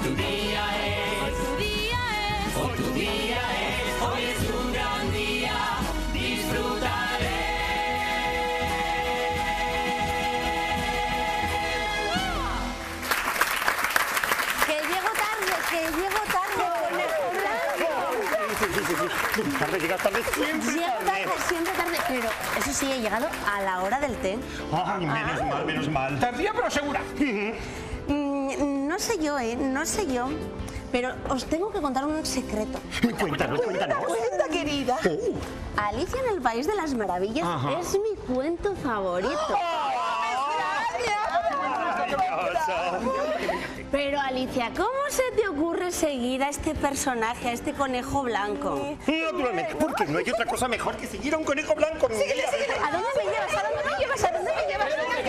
tu día es, hoy tu día es, hoy tu día es, hoy es un gran día, disfrutaré. Que llego tarde, Tarde, llegas tarde, siempre siempre tarde, pero eso sí, he llegado a la hora del té. Ay, menos mal. Tardía pero segura. No sé yo, no sé yo, pero os tengo que contar un secreto. Cuéntanos. Cuenta, querida. Alicia en el País de las Maravillas es mi cuento favorito. Pero Alicia, ¿cómo se te ocurre seguir a este personaje, a este conejo blanco? Naturalmente, porque no hay otra cosa mejor que seguir a un conejo blanco. Síguele. ¿A dónde me llevas? ¿A dónde me llevas? ¿A dónde me llevas?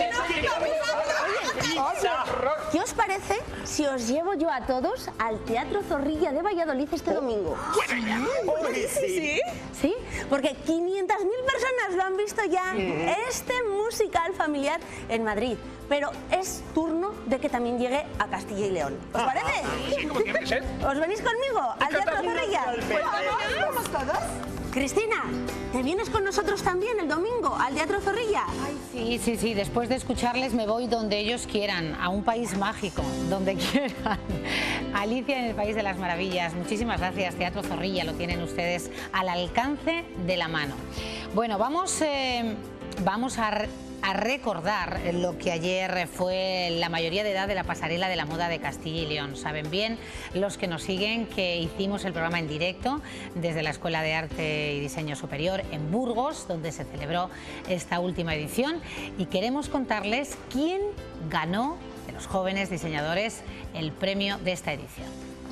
¿Qué os parece si os llevo yo a todos al Teatro Zorrilla de Valladolid este domingo? Sí. ¿Sí? Porque 500.000 personas lo han visto ya, este musical familiar en Madrid. Pero es turno de que también llegue a Castilla y León. ¿Os parece? Sí, como tiene que ser. ¿Os venís conmigo al Teatro Zorrilla? ¿Vamos todos? Cristina, ¿te vienes con nosotros también el domingo al Teatro Zorrilla? Sí, después de escucharles me voy donde ellos quieran, a un país mágico, donde quieran. Alicia en el País de las Maravillas, muchísimas gracias. Teatro Zorrilla, lo tienen ustedes al alcance de la mano. Bueno, vamos a recordar lo que ayer fue la mayoría de edad de la pasarela de la moda de Castilla y León. Saben bien los que nos siguen que hicimos el programa en directo desde la Escuela de Arte y Diseño Superior en Burgos, donde se celebró esta última edición, y queremos contarles quién ganó de los jóvenes diseñadores el premio de esta edición.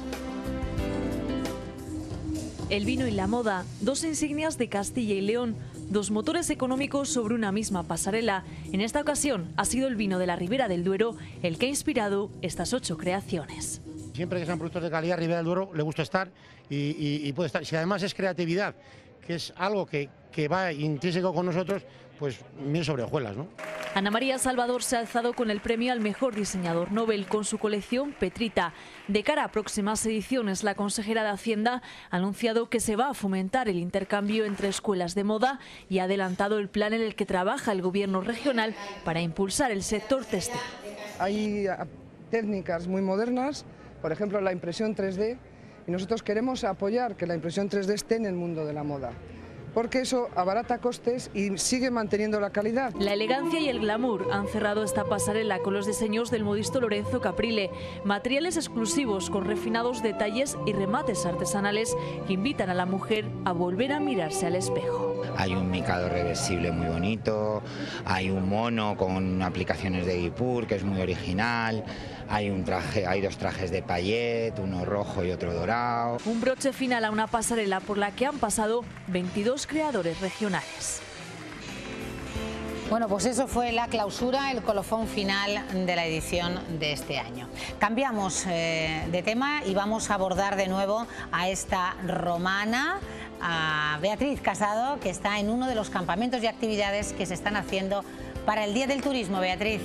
El vino y la moda, dos insignias de Castilla y León, dos motores económicos sobre una misma pasarela. En esta ocasión ha sido el vino de la Ribera del Duero el que ha inspirado estas 8 creaciones. Siempre que sean productos de calidad, Ribera del Duero le gusta estar y puede estar. Si además es creatividad, que es algo que va intrínseco con nosotros, pues mil sobre hojuelas, ¿no? Ana María Salvador se ha alzado con el premio al mejor diseñador Nobel con su colección Petrita. De cara a próximas ediciones, la consejera de Hacienda ha anunciado que se va a fomentar el intercambio entre escuelas de moda y ha adelantado el plan en el que trabaja el gobierno regional para impulsar el sector textil. Hay técnicas muy modernas, por ejemplo la impresión 3D, y nosotros queremos apoyar que la impresión 3D esté en el mundo de la moda, porque eso abarata costes y sigue manteniendo la calidad. La elegancia y el glamour han cerrado esta pasarela con los diseños del modisto Lorenzo Caprile, materiales exclusivos con refinados detalles y remates artesanales que invitan a la mujer a volver a mirarse al espejo. Hay un micado reversible muy bonito, hay un mono con aplicaciones de guipur que es muy original, hay dos trajes de payet, uno rojo y otro dorado. Un broche final a una pasarela por la que han pasado 22 creadores regionales. Bueno, pues eso fue la clausura, el colofón final de la edición de este año. Cambiamos de tema y vamos a abordar de nuevo a esta romana, a Beatriz Casado, que está en uno de los campamentos y actividades que se están haciendo para el Día del Turismo. Beatriz.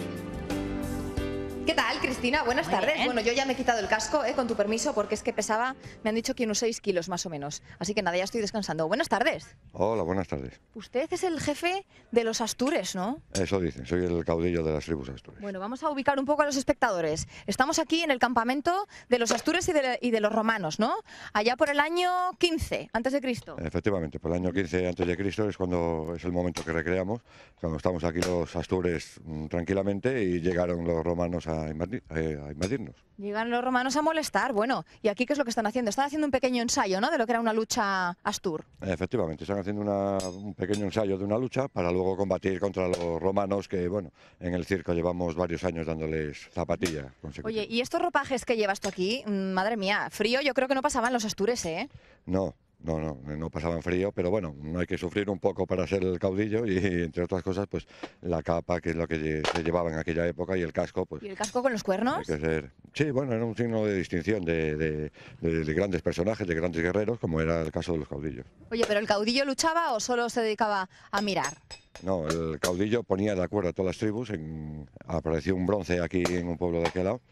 ¿Qué tal, Cristina? Buenas tardes. bien. Bueno, yo ya me he quitado el casco, con tu permiso, porque es que pesaba, me han dicho que unos 6 kilos más o menos. Así que nada, ya estoy descansando. Buenas tardes. Hola, buenas tardes. Usted es el jefe de los Astures, ¿no? Eso dicen, soy el caudillo de las tribus Astures. Bueno, vamos a ubicar un poco a los espectadores. Estamos aquí en el campamento de los Astures y de los romanos, ¿no? Allá por el año 15 antes de Cristo. Efectivamente, por el año 15 antes de Cristo es cuando es el momento que recreamos, cuando estamos aquí los Astures tranquilamente y llegaron los romanos a invadirnos. Llegan los romanos a molestar. Bueno, ¿y aquí qué es lo que están haciendo? Están haciendo un pequeño ensayo, ¿no?, de lo que era una lucha astur. Efectivamente, están haciendo un pequeño ensayo de una lucha para luego combatir contra los romanos que, bueno, en el circo llevamos varios años dándoles zapatilla consecutiva. Oye, ¿y estos ropajes que llevas tú aquí? Madre mía, frío yo creo que no pasaban los Astures, ¿eh? No, no pasaban frío, pero bueno, no hay que sufrir un poco para ser el caudillo y entre otras cosas, pues la capa, que es lo que se llevaba en aquella época, y el casco, pues... ¿Y el casco con los cuernos? Hay que ser... Sí, bueno, era un signo de distinción de grandes personajes, de grandes guerreros, como era el caso de los caudillos. Oye, ¿pero el caudillo luchaba o solo se dedicaba a mirar? No, el caudillo ponía de acuerdo a todas las tribus. Apareció un bronce aquí en un pueblo de aquel lado,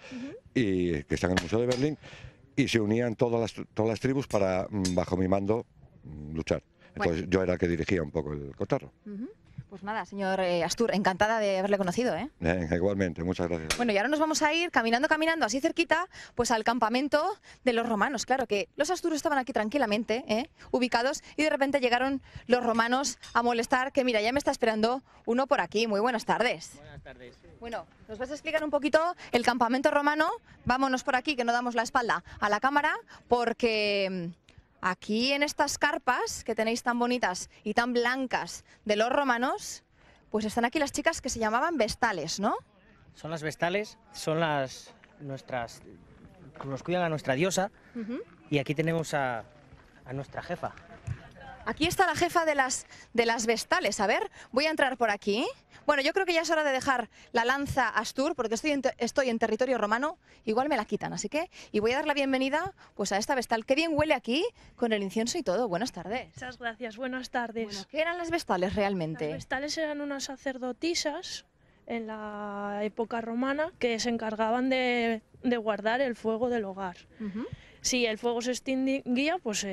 y que está en el Museo de Berlín, y se unían todas las tribus para, bajo mi mando, luchar. Entonces yo era el que dirigía un poco el cotarro. Pues nada, señor Astur, encantada de haberle conocido, ¿eh? Igualmente, muchas gracias. Bueno, y ahora nos vamos a ir caminando, así cerquita, pues al campamento de los romanos. Claro que los Astur estaban aquí tranquilamente, ubicados, y de repente llegaron los romanos a molestar, que mira, ya me está esperando uno por aquí. Muy buenas tardes. Buenas tardes. Bueno, ¿nos vas a explicar un poquito el campamento romano? Vámonos por aquí, que no damos la espalda a la cámara, porque... aquí en estas carpas que tenéis tan bonitas y tan blancas de los romanos, pues están aquí las chicas que se llamaban vestales, ¿no? Son las vestales, son nuestras, nos cuidan a nuestra diosa, y aquí tenemos a nuestra jefa. Aquí está la jefa de las vestales. A ver, voy a entrar por aquí. Bueno, yo creo que ya es hora de dejar la lanza a Astur, porque estoy en territorio romano, igual me la quitan, así que... Y voy a dar la bienvenida pues a esta vestal. Qué bien huele aquí, con el incienso y todo. Buenas tardes. Muchas gracias, buenas tardes. Bueno, ¿qué eran las vestales realmente? Las vestales eran unas sacerdotisas en la época romana que se encargaban de guardar el fuego del hogar. Si el fuego se extinguía, pues...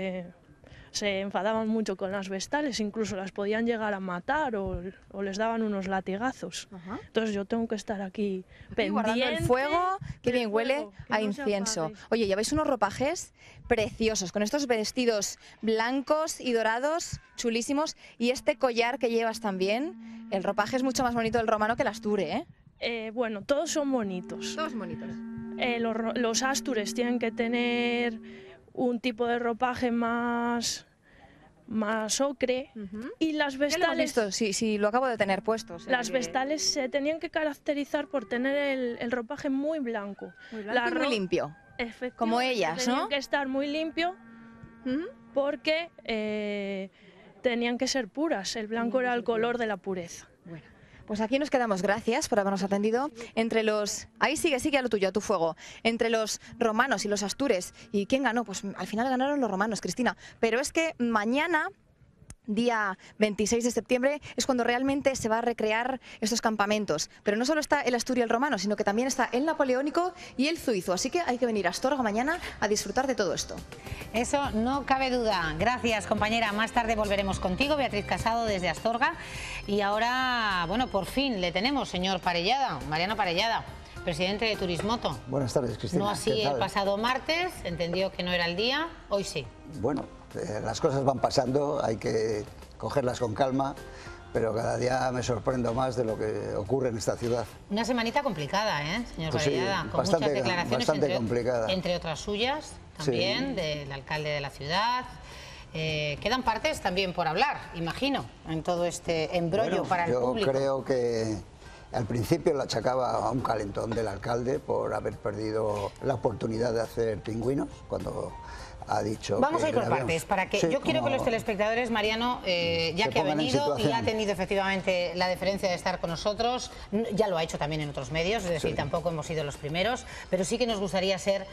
se enfadaban mucho con las vestales, incluso las podían llegar a matar o les daban unos latigazos. Entonces yo tengo que estar aquí pendiente. Guardando el fuego, que bien huele a incienso. Oye, lleváis unos ropajes preciosos, con estos vestidos blancos y dorados, chulísimos, y este collar que llevas también. El ropaje es mucho más bonito del romano que el asture, ¿eh? Bueno, todos son bonitos. Todos bonitos. Los astures tienen que tener un tipo de ropaje más ocre, y las vestales... ¿Qué lo has visto? Sí, lo acabo de tener puesto. Las vestales se tenían que caracterizar por tener el ropaje muy blanco. Muy blanco y muy limpio. Como ellas, ¿no? Tenían que estar muy limpio porque tenían que ser puras. El blanco era el color de la pureza. Bueno. Pues aquí nos quedamos, gracias por habernos atendido. Entre los... Ahí sigue a lo tuyo, a tu fuego. Entre los romanos y los astures. ¿Y quién ganó? Pues al final ganaron los romanos, Cristina. Pero es que mañana, día 26 de septiembre, es cuando realmente se va a recrear estos campamentos. Pero no solo está el asturio y el romano, sino que también está el napoleónico y el suizo. Así que hay que venir a Astorga mañana a disfrutar de todo esto. Eso no cabe duda. Gracias, compañera. Más tarde volveremos contigo, Beatriz Casado, desde Astorga. Y ahora, bueno, por fin le tenemos, señor Parellada, Mariano Parellada, presidente de Turismoto. Buenas tardes, Cristina. No así el pasado martes, entendió que no era el día, hoy sí. Bueno, las cosas van pasando, hay que cogerlas con calma, pero cada día me sorprendo más de lo que ocurre en esta ciudad. Una semanita complicada, señor pues Parellada, sí, con bastante, muchas declaraciones, complicada. Entre otras suyas, también, sí, del alcalde de la ciudad. Quedan partes también por hablar, imagino, en todo este embrollo para el público. Yo creo que al principio lo achacaba a un calentón del alcalde por haber perdido la oportunidad de hacer pingüinos, cuando ha dicho... Vamos a ir por partes, para que yo quiero que los telespectadores, Mariano, ya que ha venido y ha tenido efectivamente la deferencia de estar con nosotros, ya lo ha hecho también en otros medios, es decir, tampoco hemos sido los primeros, pero sí que nos gustaría ser...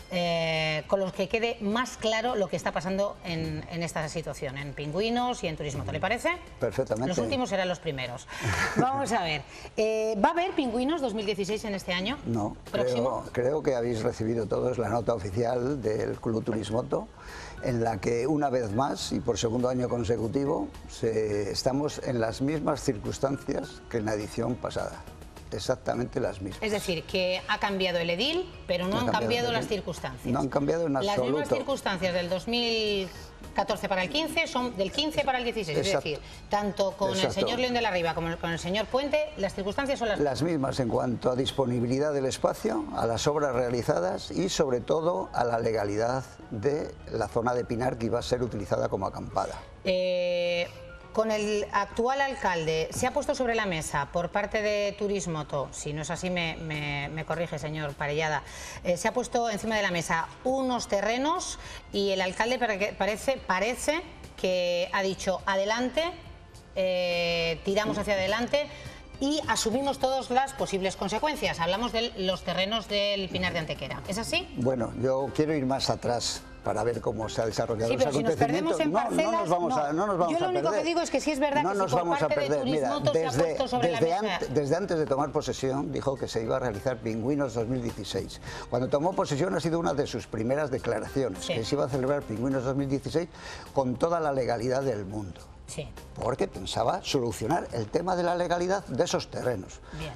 con los que quede más claro lo que está pasando en esta situación, en Pingüinos y en Turismoto. ¿Le parece? Perfectamente. Los últimos serán los primeros. Vamos a ver, ¿va a haber Pingüinos 2016 en este año? No, próximo. Creo que habéis recibido todos la nota oficial del Club Turismoto, en la que una vez más y por segundo año consecutivo estamos en las mismas circunstancias que en la edición pasada. Exactamente las mismas. Es decir, que ha cambiado el edil, pero no han cambiado las circunstancias. No han cambiado en absoluto. Las mismas circunstancias del 2014 para el 15 son del 15 para el 16. Exacto. Es decir, tanto con el señor León de la Riva como con el señor Puente, las circunstancias son las mismas en cuanto a disponibilidad del espacio, a las obras realizadas y sobre todo a la legalidad de la zona de Pinar que iba a ser utilizada como acampada. con el actual alcalde, se ha puesto sobre la mesa por parte de Turismoto, si no es así me corrige, señor Parellada, se ha puesto encima de la mesa unos terrenos y el alcalde parece que ha dicho adelante, tiramos hacia adelante y asumimos todas las posibles consecuencias. Hablamos de los terrenos del Pinar de Antequera. ¿Es así? Bueno, yo quiero ir más atrás para ver cómo se ha desarrollado sí, pero los si nos perdemos en parcelas, no nos vamos a perder. Yo lo único que digo es que sí es verdad que si por parte de Turismoto se ha puesto sobre la mesa... Desde antes de tomar posesión dijo que se iba a realizar Pingüinos 2016. Cuando tomó posesión ha sido una de sus primeras declaraciones, que se iba a celebrar Pingüinos 2016 con toda la legalidad del mundo. Sí. Porque pensaba solucionar el tema de la legalidad de esos terrenos. Bien.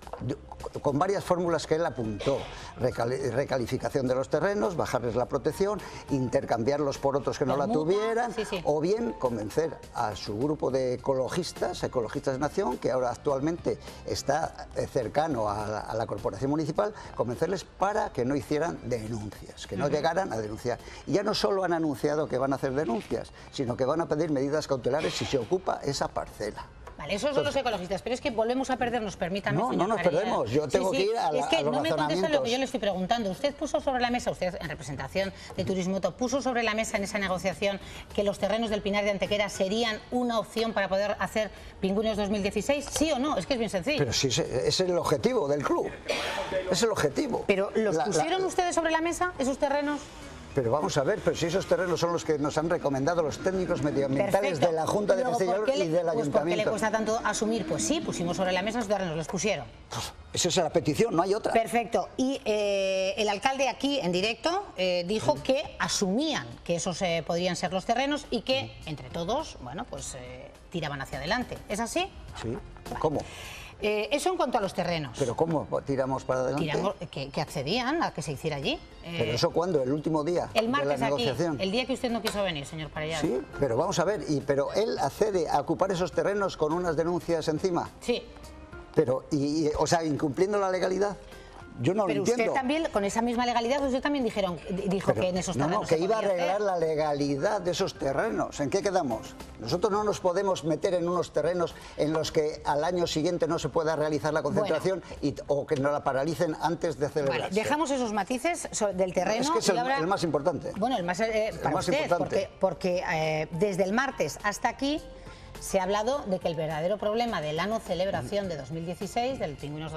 Con varias fórmulas que él apuntó: recalificación de los terrenos, bajarles la protección, intercambiarlos por otros que no la tuvieran, o bien convencer a su grupo de ecologistas de Nación, que ahora actualmente está cercano a la corporación municipal, convencerles para que no hicieran denuncias, que no llegaran a denunciar. Y ya no solo han anunciado que van a hacer denuncias, sino que van a pedir medidas cautelares si se ocupa esa parcela. Vale, esos son los ecologistas, pero es que volvemos a perdernos, permítanme. No, no nos perdemos, yo tengo que ir a los razonamientos. Es que no me contestan lo que yo le estoy preguntando. Usted puso sobre la mesa, usted en representación de Turismoto, puso sobre la mesa en esa negociación que los terrenos del Pinar de Antequera serían una opción para poder hacer Pingüinos 2016, ¿sí o no? Es que es bien sencillo. Pero sí, es el objetivo del club, es el objetivo. ¿Pero los pusieron ustedes sobre la mesa, esos terrenos? Pero vamos a ver, pero si esos terrenos son los que nos han recomendado los técnicos medioambientales de la Junta de Castilla y León y del Ayuntamiento. ¿Por qué le cuesta tanto asumir? Pues sí, pusimos sobre la mesa los terrenos, los pusieron. Esa es la petición, no hay otra. Perfecto. Y el alcalde aquí, en directo, dijo que asumían que esos podrían ser los terrenos y que, entre todos, bueno, pues tiraban hacia adelante. ¿Es así? Sí. ¿Cómo? Eso en cuanto a los terrenos. ¿Pero cómo tiramos para adelante? Tiramos, que accedían a que se hiciera allí. ¿Pero eso cuándo? ¿El último día el martes de la negociación? Aquí, el día que usted no quiso venir, señor Parellada. Sí, pero vamos a ver, pero él accede a ocupar esos terrenos con unas denuncias encima. Sí. Pero, o sea, incumpliendo la legalidad. Yo no lo entiendo. Pero usted también, con esa misma legalidad, usted también dijo que en esos terrenos... No, que iba a arreglar la legalidad de esos terrenos. ¿En qué quedamos? Nosotros no nos podemos meter en unos terrenos en los que al año siguiente no se pueda realizar la concentración o que nos la paralicen antes de celebrarse. Vale, dejamos esos matices del terreno. Es que es el más importante. Bueno, el más importante. Porque desde el martes hasta aquí se ha hablado de que el verdadero problema de la no celebración de 2016, del Pingüinos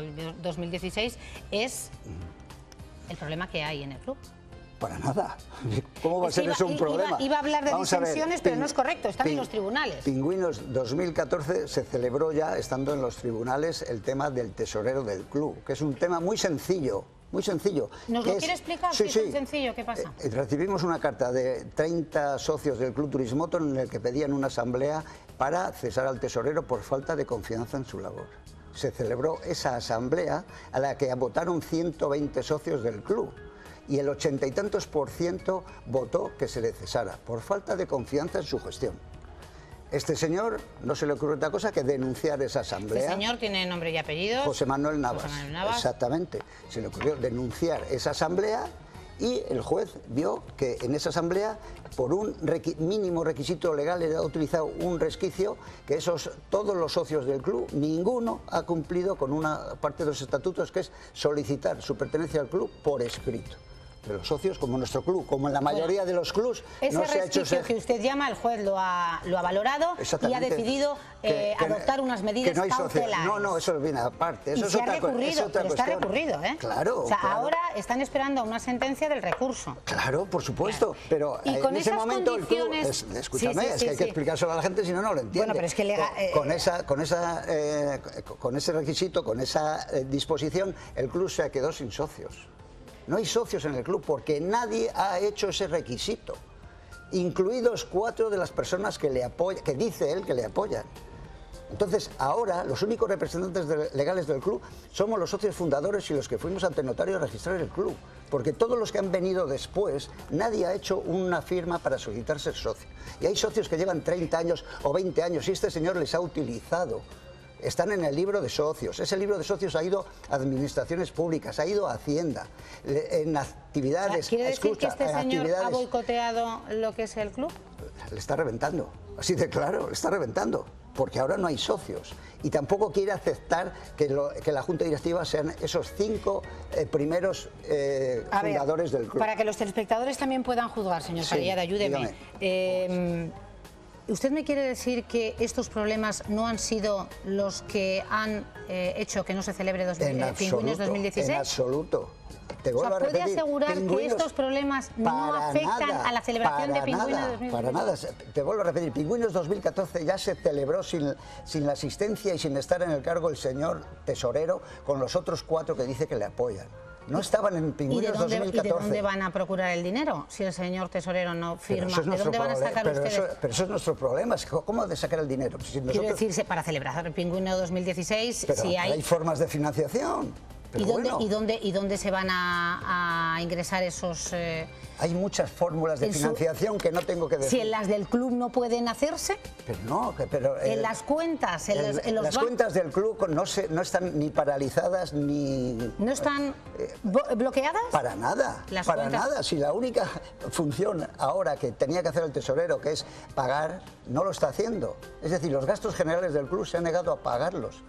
2016, es el problema que hay en el club. Para nada. ¿Cómo va a ser eso un problema? Iba a hablar de disensiones, pero no es correcto, están en los tribunales. Pingüinos 2014 se celebró ya, estando en los tribunales, el tema del tesorero del club, que es un tema muy sencillo. Muy sencillo. ¿Nos lo quiere explicar? Sí, es muy sencillo. ¿Qué pasa? Recibimos una carta de 30 socios del Club Turismoto en el que pedían una asamblea para cesar al tesorero por falta de confianza en su labor. Se celebró esa asamblea a la que votaron 120 socios del club y el 80 y tantos % votó que se le cesara por falta de confianza en su gestión. Este señor no se le ocurre otra cosa que denunciar esa asamblea. ¿Este señor tiene nombre y apellidos? José Manuel Navas. José Manuel Navas. Exactamente. Se le ocurrió denunciar esa asamblea y el juez vio que en esa asamblea, por un mínimo requisito legal, era utilizado un resquicio que todos los socios del club, ninguno ha cumplido con una parte de los estatutos, que es solicitar su pertenencia al club por escrito. De los socios, como nuestro club, como en la mayoría de los clubs, no se ha hecho que usted llama, el juez lo ha valorado y ha decidido adoptar unas medidas cautelares. No, eso viene aparte. Eso y se ha recurrido, pero está recurrido, ¿eh? Claro. O sea, ahora están esperando una sentencia del recurso. Claro, por supuesto. Claro. Pero en ese momento el club, escúchame, es que hay que explicárselo a la gente, si no, no lo entiende. Bueno, pero es que con ese requisito, con esa disposición, el club se quedó sin socios. No hay socios en el club porque nadie ha hecho ese requisito, incluidos 4 de las personas que dice él que le apoyan. Entonces, ahora los únicos representantes legales del club somos los socios fundadores y los que fuimos ante notario a registrar el club, porque todos los que han venido después, nadie ha hecho una firma para solicitar ser socio. Y hay socios que llevan 30 años o 20 años y este señor les ha utilizado. Están en el libro de socios. Ese libro de socios ha ido a administraciones públicas, ha ido a Hacienda, en actividades... ¿Quiere decir que este señor ha boicoteado lo que es el club? Le está reventando. así de claro, está reventando, porque ahora no hay socios. Y tampoco quiere aceptar que la Junta Directiva sean esos 5 primeros fundadores del club. Para que los telespectadores también puedan juzgar, señor Paliada, ayúdeme. ¿Usted me quiere decir que estos problemas no han sido los que han hecho que no se celebre Pingüinos 2016? En absoluto. Te vuelvo a repetir, ¿puede asegurar que estos problemas no afectan a la celebración de Pingüinos 2016? Para nada. Te vuelvo a repetir, Pingüinos 2014 ya se celebró sin la asistencia y sin estar en el cargo el señor tesorero con los otros 4 que dice que le apoyan. No estaban en Pingüinos 2014. ¿Y de dónde van a procurar el dinero si el señor tesorero no firma? ¿De dónde van a sacar ustedes? Pero eso es nuestro problema. ¿Cómo de sacar el dinero? Si nosotros... Quiero decirse, para celebrar el Pingüino 2016, pero si hay formas de financiación. ¿Y dónde se van a ingresar esos...? Hay muchas fórmulas de financiación que no tengo que decir. ¿Si en las del club no pueden hacerse? Pero no, pero... ¿En las cuentas? Las cuentas del club no están ni paralizadas ni... ¿No están bloqueadas? Para nada, para nada. Si la única función ahora que tenía que hacer el tesorero, que es pagar, no lo está haciendo. Es decir, los gastos generales del club se han negado a pagarlos.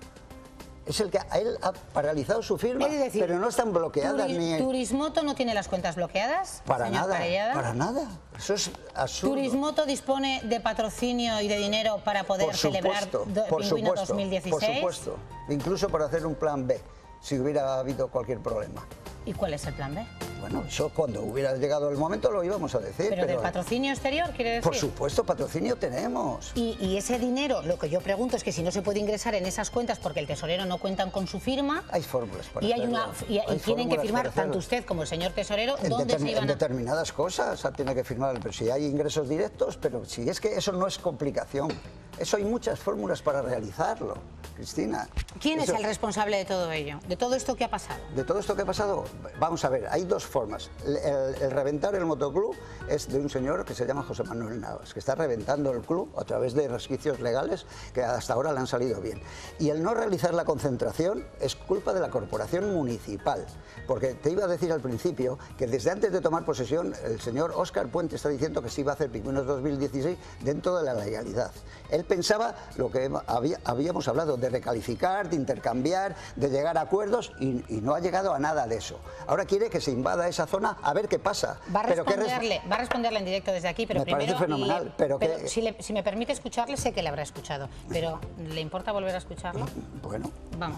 Es el que él ha paralizado su firma, pero no están bloqueadas ni... ¿Turismoto no tiene las cuentas bloqueadas? Para nada, para nada. Eso es absurdo. ¿Turismoto dispone de patrocinio y de dinero para poder celebrar Pingüino 2016? Por supuesto, incluso para hacer un plan B, si hubiera habido cualquier problema. ¿Y cuál es el plan B? Bueno, eso cuando hubiera llegado el momento lo íbamos a decir. ¿Pero del patrocinio exterior, quiere decir? Por supuesto, patrocinio tenemos. Y ese dinero, lo que yo pregunto es que si no se puede ingresar en esas cuentas porque el tesorero no cuentan con su firma... Hay fórmulas para hacerlo. Y tienen que firmar tanto usted como el señor tesorero. ¿Dónde se iban en determinadas cosas tiene que firmar, pero si hay ingresos directos, pero si es que eso no es complicación. Eso hay muchas fórmulas para realizarlo, Cristina. ¿Quién es el responsable de todo ello? ¿De todo esto que ha pasado? De todo esto que ha pasado, vamos a ver, hay 2 formas. El reventar el motoclub es de un señor que se llama José Manuel Navas, que está reventando el club a través de resquicios legales que hasta ahora le han salido bien. Y el no realizar la concentración es culpa de la corporación municipal, porque te iba a decir al principio que desde antes de tomar posesión el señor Óscar Puente está diciendo que se iba a hacer Pingüinos 2016 dentro de la legalidad. Él pensaba lo que habíamos hablado, de recalificar, de intercambiar, de llegar a acuerdos y no ha llegado a nada de eso. Ahora quiere que se invada esa zona a ver qué pasa. Va a responderle en directo desde aquí, pero me primero... parece fenomenal, pero si me permite escucharle, sé que le habrá escuchado, pero ¿le importa volver a escucharlo? Bueno. Vamos.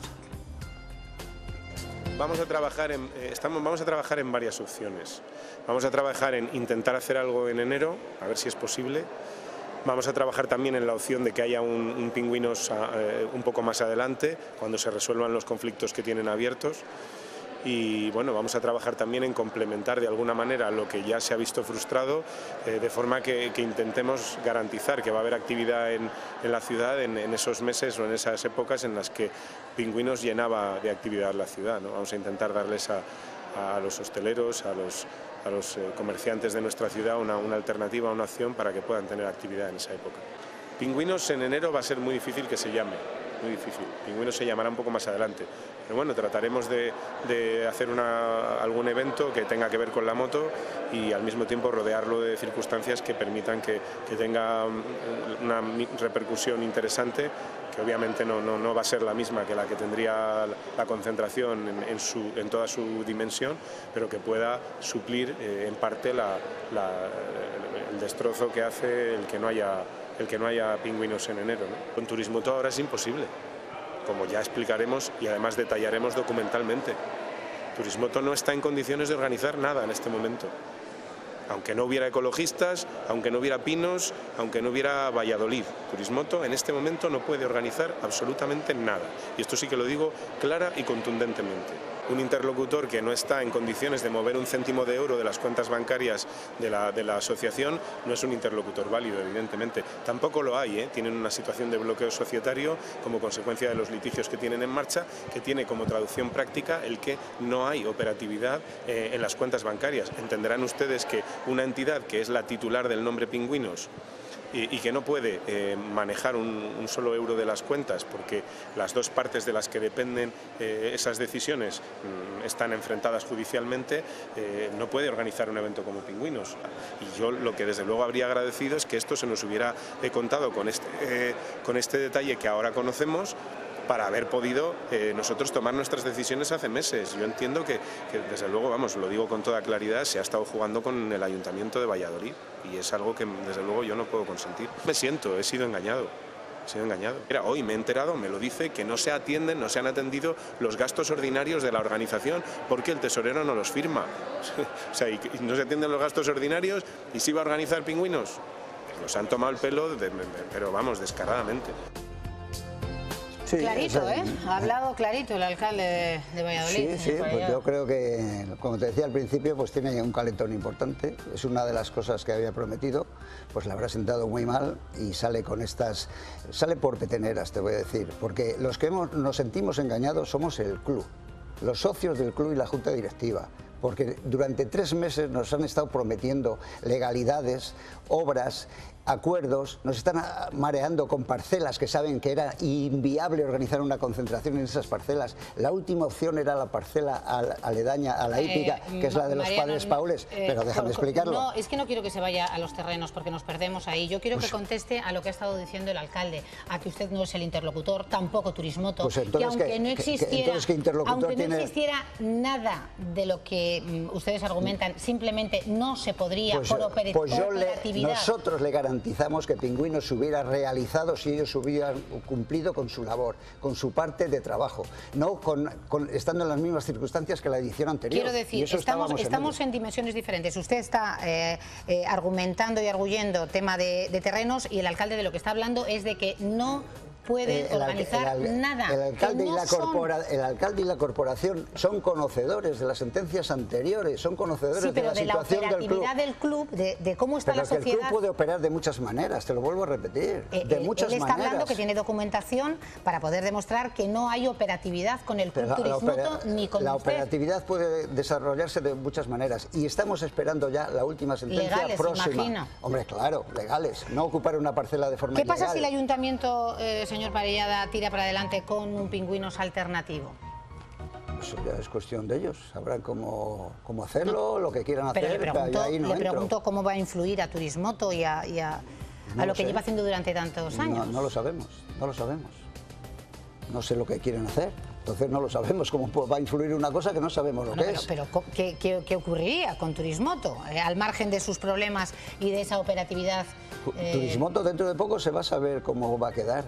Vamos a trabajar en varias opciones. Vamos a trabajar en intentar hacer algo en enero, a ver si es posible. Vamos a trabajar también en la opción de que haya un Pingüinos un poco más adelante, cuando se resuelvan los conflictos que tienen abiertos. Y bueno, vamos a trabajar también en complementar de alguna manera lo que ya se ha visto frustrado, de forma que intentemos garantizar que va a haber actividad en la ciudad en esos meses o en esas épocas en las que Pingüinos llenaba de actividad la ciudad, ¿no? Vamos a intentar darles a los hosteleros, a los comerciantes de nuestra ciudad una alternativa, una opción para que puedan tener actividad en esa época. Pingüinos en enero va a ser muy difícil que se llame, muy difícil. Pingüinos se llamará un poco más adelante. Pero bueno, trataremos de hacer algún evento que tenga que ver con la moto y al mismo tiempo rodearlo de circunstancias que permitan que tenga una repercusión interesante, que obviamente no va a ser la misma que la que tendría la concentración en toda su dimensión, pero que pueda suplir en parte el destrozo que hace el que no haya Pingüinos en enero, ¿no? Con Turismoto ahora es imposible, como ya explicaremos y además detallaremos documentalmente. Turismoto no está en condiciones de organizar nada en este momento. Aunque no hubiera ecologistas, aunque no hubiera pinos, aunque no hubiera Valladolid, Turismoto en este momento no puede organizar absolutamente nada. Y esto sí que lo digo clara y contundentemente. Un interlocutor que no está en condiciones de mover un céntimo de euro de las cuentas bancarias de la asociación no es un interlocutor válido, evidentemente. Tampoco lo hay, tienen una situación de bloqueo societario como consecuencia de los litigios que tienen en marcha, que tiene como traducción práctica el que no hay operatividad en las cuentas bancarias. Entenderán ustedes que una entidad que es la titular del nombre Pingüinos, y que no puede manejar un solo euro de las cuentas porque las dos partes de las que dependen esas decisiones están enfrentadas judicialmente, no puede organizar un evento como Pingüinos. Y yo lo que desde luego habría agradecido es que esto se nos hubiera contado con este detalle que ahora conocemos, para haber podido nosotros tomar nuestras decisiones hace meses. Yo entiendo que desde luego, vamos, lo digo con toda claridad, se ha estado jugando con el Ayuntamiento de Valladolid y es algo que desde luego yo no puedo consentir. Me siento, he sido engañado. He sido engañado. Hoy me he enterado, me lo dice, que no se atienden, no se han atendido los gastos ordinarios de la organización porque el tesorero no los firma. O sea, y no se atienden los gastos ordinarios y se iba a organizar Pingüinos. Pues nos han tomado el pelo, pero vamos, descaradamente. Sí, clarito, o sea, ha hablado clarito el alcalde de Valladolid. Sí, pues yo creo que, como te decía al principio, pues tiene un calentón importante. Es una de las cosas que había prometido, pues la habrá sentado muy mal y sale con estas, sale por peteneras, te voy a decir, porque los que nos sentimos engañados somos el club, los socios del club y la junta directiva. Porque durante 3 meses nos han estado prometiendo legalidades, obras, acuerdos, nos están mareando con parcelas que saben que era inviable organizar una concentración en esas parcelas. La última opción era la parcela aledaña a la hípica, que es la de los padres Paules, pero déjame explicarlo. No, es que no quiero que se vaya a los terrenos porque nos perdemos ahí. Yo quiero que conteste a lo que ha estado diciendo el alcalde, a que usted no es el interlocutor, tampoco Turismoto, pues entonces, que aunque no existiera nada de lo que ustedes argumentan, simplemente no se podría por operatividad. Nosotros le garantizamos que Pingüinos se hubiera realizado si ellos hubieran cumplido con su labor, con su parte de trabajo, no estando en las mismas circunstancias que la edición anterior. Quiero decir, estamos en dimensiones diferentes. Usted está argumentando y arguyendo tema de terrenos y el alcalde de lo que está hablando es de que no pueden organizar nada. El alcalde y la corporación son conocedores de las sentencias anteriores, son conocedores de la situación del club, de cómo está la sociedad. El club puede operar de muchas maneras, te lo vuelvo a repetir, de muchas maneras. Él está hablando que tiene documentación para poder demostrar que no hay operatividad con el Club Turismoto ni con la usted. operatividad puede desarrollarse de muchas maneras y estamos esperando ya la última sentencia legales, próxima. Imagino. Hombre, claro, legales, no ocupar una parcela de forma ilegal. ¿Qué pasa si el ayuntamiento, señor Parellada, tira para adelante con un Pingüinos alternativo? Eso ya es cuestión de ellos, sabrán cómo hacerlo, lo que quieran hacer. Pero le pregunto cómo va a influir a Turismoto y a lo que lleva haciendo durante tantos años. No lo sabemos, no lo sabemos. No sé lo que quieren hacer. Entonces no lo sabemos, cómo va a influir una cosa que no sabemos lo que es. Pero ¿qué ocurriría con Turismoto? Al margen de sus problemas y de esa operatividad. Turismoto dentro de poco se va a saber cómo va a quedar.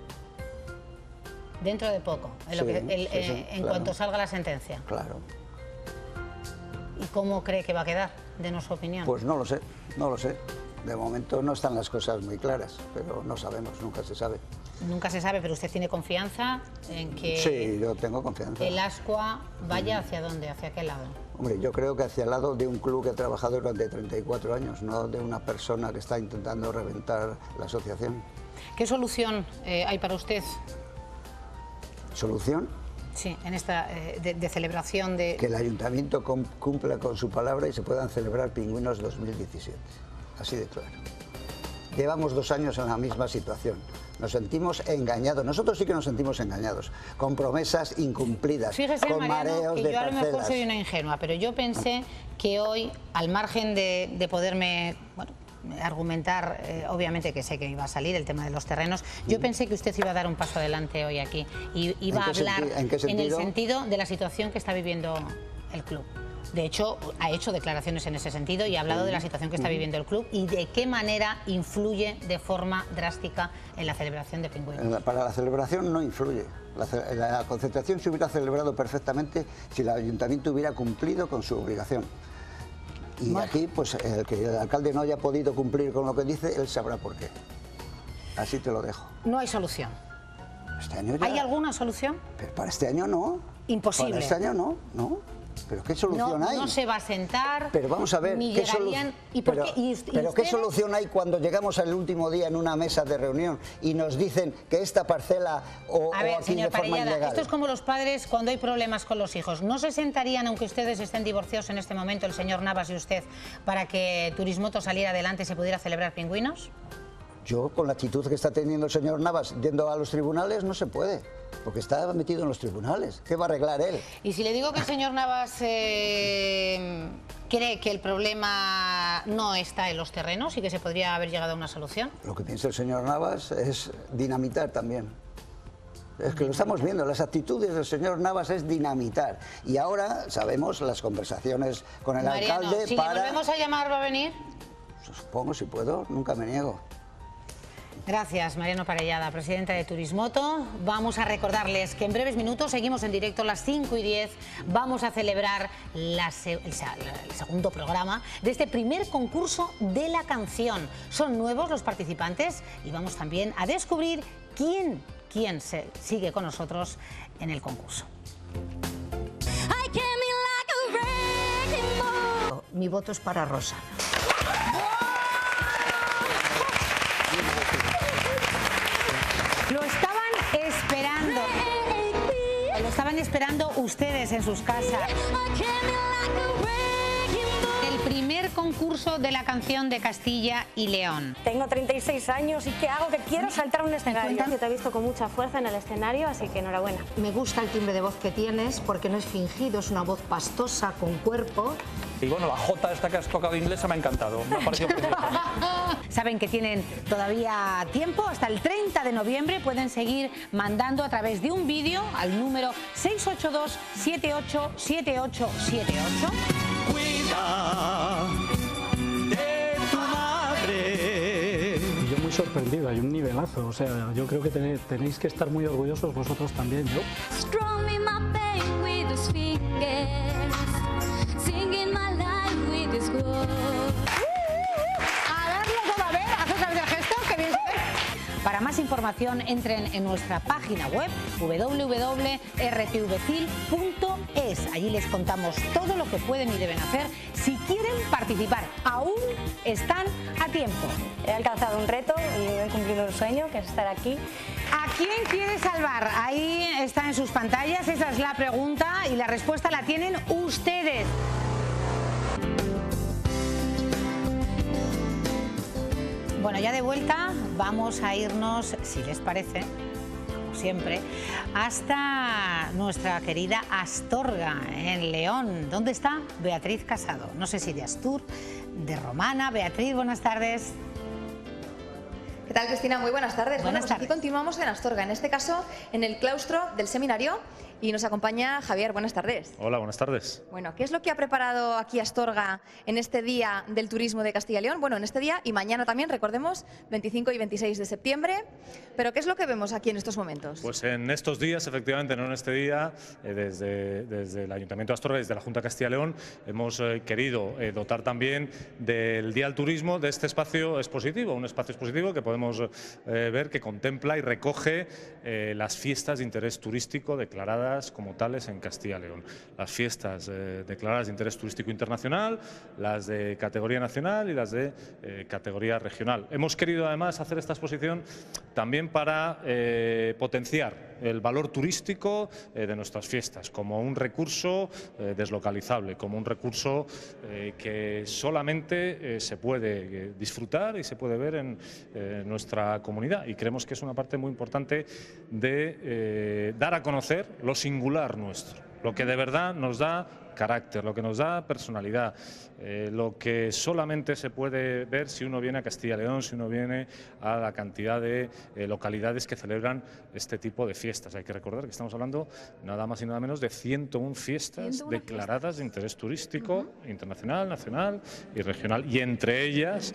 Dentro de poco, en cuanto salga la sentencia. Claro. ¿Y cómo cree que va a quedar, denos su opinión? Pues no lo sé, no lo sé. De momento no están las cosas muy claras, pero no sabemos, nunca se sabe. Nunca se sabe, pero usted tiene confianza en que... Sí, yo tengo confianza. ¿El Ascua vaya hacia dónde, hacia qué lado? Hombre, yo creo que hacia el lado de un club que ha trabajado durante 34 años, no de una persona que está intentando reventar la asociación. ¿Qué solución hay para usted? ¿Solución? Sí, en esta de celebración de... Que el ayuntamiento cumpla con su palabra y se puedan celebrar Pingüinos 2017. Así de claro. Llevamos 2 años en la misma situación. Nos sentimos engañados. Nosotros sí que nos sentimos engañados. Con promesas incumplidas. Fíjese, con Mariano, mareos que de yo a lo mejor parcelas. soy una ingenua, pero yo pensé que hoy, al margen de poderme... argumentar, obviamente que sé que iba a salir el tema de los terrenos, yo pensé que usted iba a dar un paso adelante hoy aquí y iba a hablar en el sentido de la situación que está viviendo el club. De hecho, ha hecho declaraciones en ese sentido y ha hablado de la situación que está viviendo el club y de qué manera influye de forma drástica en la celebración de Pingüinos. Para la celebración no influye. La concentración se hubiera celebrado perfectamente si el ayuntamiento hubiera cumplido con su obligación. Y aquí, pues, el que el alcalde no haya podido cumplir con lo que dice, él sabrá por qué. Así te lo dejo. No hay solución. Este año ya... ¿Hay alguna solución? Pero para este año no. Imposible. Para este año no, no. ¿Pero qué solución hay? No se va a sentar. Pero vamos a ver, ¿qué solución? Pero ¿qué solución hay cuando llegamos al último día en una mesa de reunión y nos dicen que esta parcela o aquí señor de forma ilegal? Esto es como los padres cuando hay problemas con los hijos. ¿No se sentarían, aunque ustedes estén divorciados en este momento, el señor Navas y usted, para que Turismoto saliera adelante y se pudiera celebrar Pingüinos? Yo, con la actitud que está teniendo el señor Navas yendo a los tribunales, no se puede, porque está metido en los tribunales. ¿Qué va a arreglar él? Y si le digo que el señor Navas cree que el problema no está en los terrenos y que se podría haber llegado a una solución. Lo que piensa el señor Navas es dinamitar también. Es que lo estamos viendo, las actitudes del señor Navas es dinamitar. Y ahora sabemos las conversaciones con el alcalde si para... le volvemos a llamar, ¿va a venir? Supongo, si puedo, nunca me niego. Gracias, Mariano Parellada, presidenta de Turismoto. Vamos a recordarles que en breves minutos seguimos en directo a las 5:10. Vamos a celebrar el segundo programa de este primer concurso de la canción. Son nuevos los participantes y vamos también a descubrir quién sigue con nosotros en el concurso. Mi voto es para Rosa. Lo estaban esperando ustedes en sus casas. El primer concurso de la canción de Castilla y León. Tengo 36 años y ¿qué hago? Que quiero saltar un escenario. Yo te he visto con mucha fuerza en el escenario, así que enhorabuena. Me gusta el timbre de voz que tienes porque no es fingido, es una voz pastosa, con cuerpo. Y bueno, la Jota esta que has tocado inglesa me ha encantado. Me ha parecido Saben que tienen todavía tiempo, hasta el 30 de noviembre pueden seguir mandando a través de un vídeo al número 682 787878. Cuida de tu madre. Yo muy sorprendido, hay un nivelazo, o sea, yo creo que tenéis que estar muy orgullosos vosotros también, yo. Para más información entren en nuestra página web www.rtvcil.es. Allí les contamos todo lo que pueden y deben hacer si quieren participar. Aún están a tiempo. He alcanzado un reto y he cumplido el sueño, que es estar aquí. ¿A quién quiere salvar? Ahí está en sus pantallas, esa es la pregunta y la respuesta la tienen ustedes. Bueno, ya de vuelta vamos a irnos, si les parece, como siempre, hasta nuestra querida Astorga, en León. ¿Dónde está Beatriz Casado? No sé si de Astur, de Romana. Beatriz, buenas tardes. ¿Qué tal, Cristina? Muy buenas tardes. Buenas tardes. Aquí continuamos en Astorga, en este caso en el claustro del seminario, y nos acompaña Javier. Buenas tardes. Hola, buenas tardes. Bueno, ¿qué es lo que ha preparado aquí Astorga en este Día del Turismo de Castilla y León? Bueno, en este día y mañana también, recordemos, 25 y 26 de septiembre. Pero ¿qué es lo que vemos aquí en estos momentos? Pues en estos días, efectivamente, no en este día, desde el Ayuntamiento de Astorga, desde la Junta de Castilla y León, hemos querido dotar también del Día del Turismo de este espacio expositivo, un espacio expositivo que podemos ver que contempla y recoge las fiestas de interés turístico declaradas como tales en Castilla y León. Las fiestas declaradas de interés turístico internacional, las de categoría nacional y las de categoría regional. Hemos querido además hacer esta exposición también para potenciar el valor turístico de nuestras fiestas como un recurso deslocalizable, como un recurso que solamente se puede disfrutar y se puede ver en nuestra comunidad, y creemos que es una parte muy importante de dar a conocer lo singular nuestro, lo que de verdad nos da carácter, lo que nos da personalidad, lo que solamente se puede ver si uno viene a Castilla y León, si uno viene a la cantidad de localidades que celebran este tipo de fiestas. Hay que recordar que estamos hablando nada más y nada menos de 101 fiestas declaradas de interés turístico internacional, nacional y regional, y entre ellas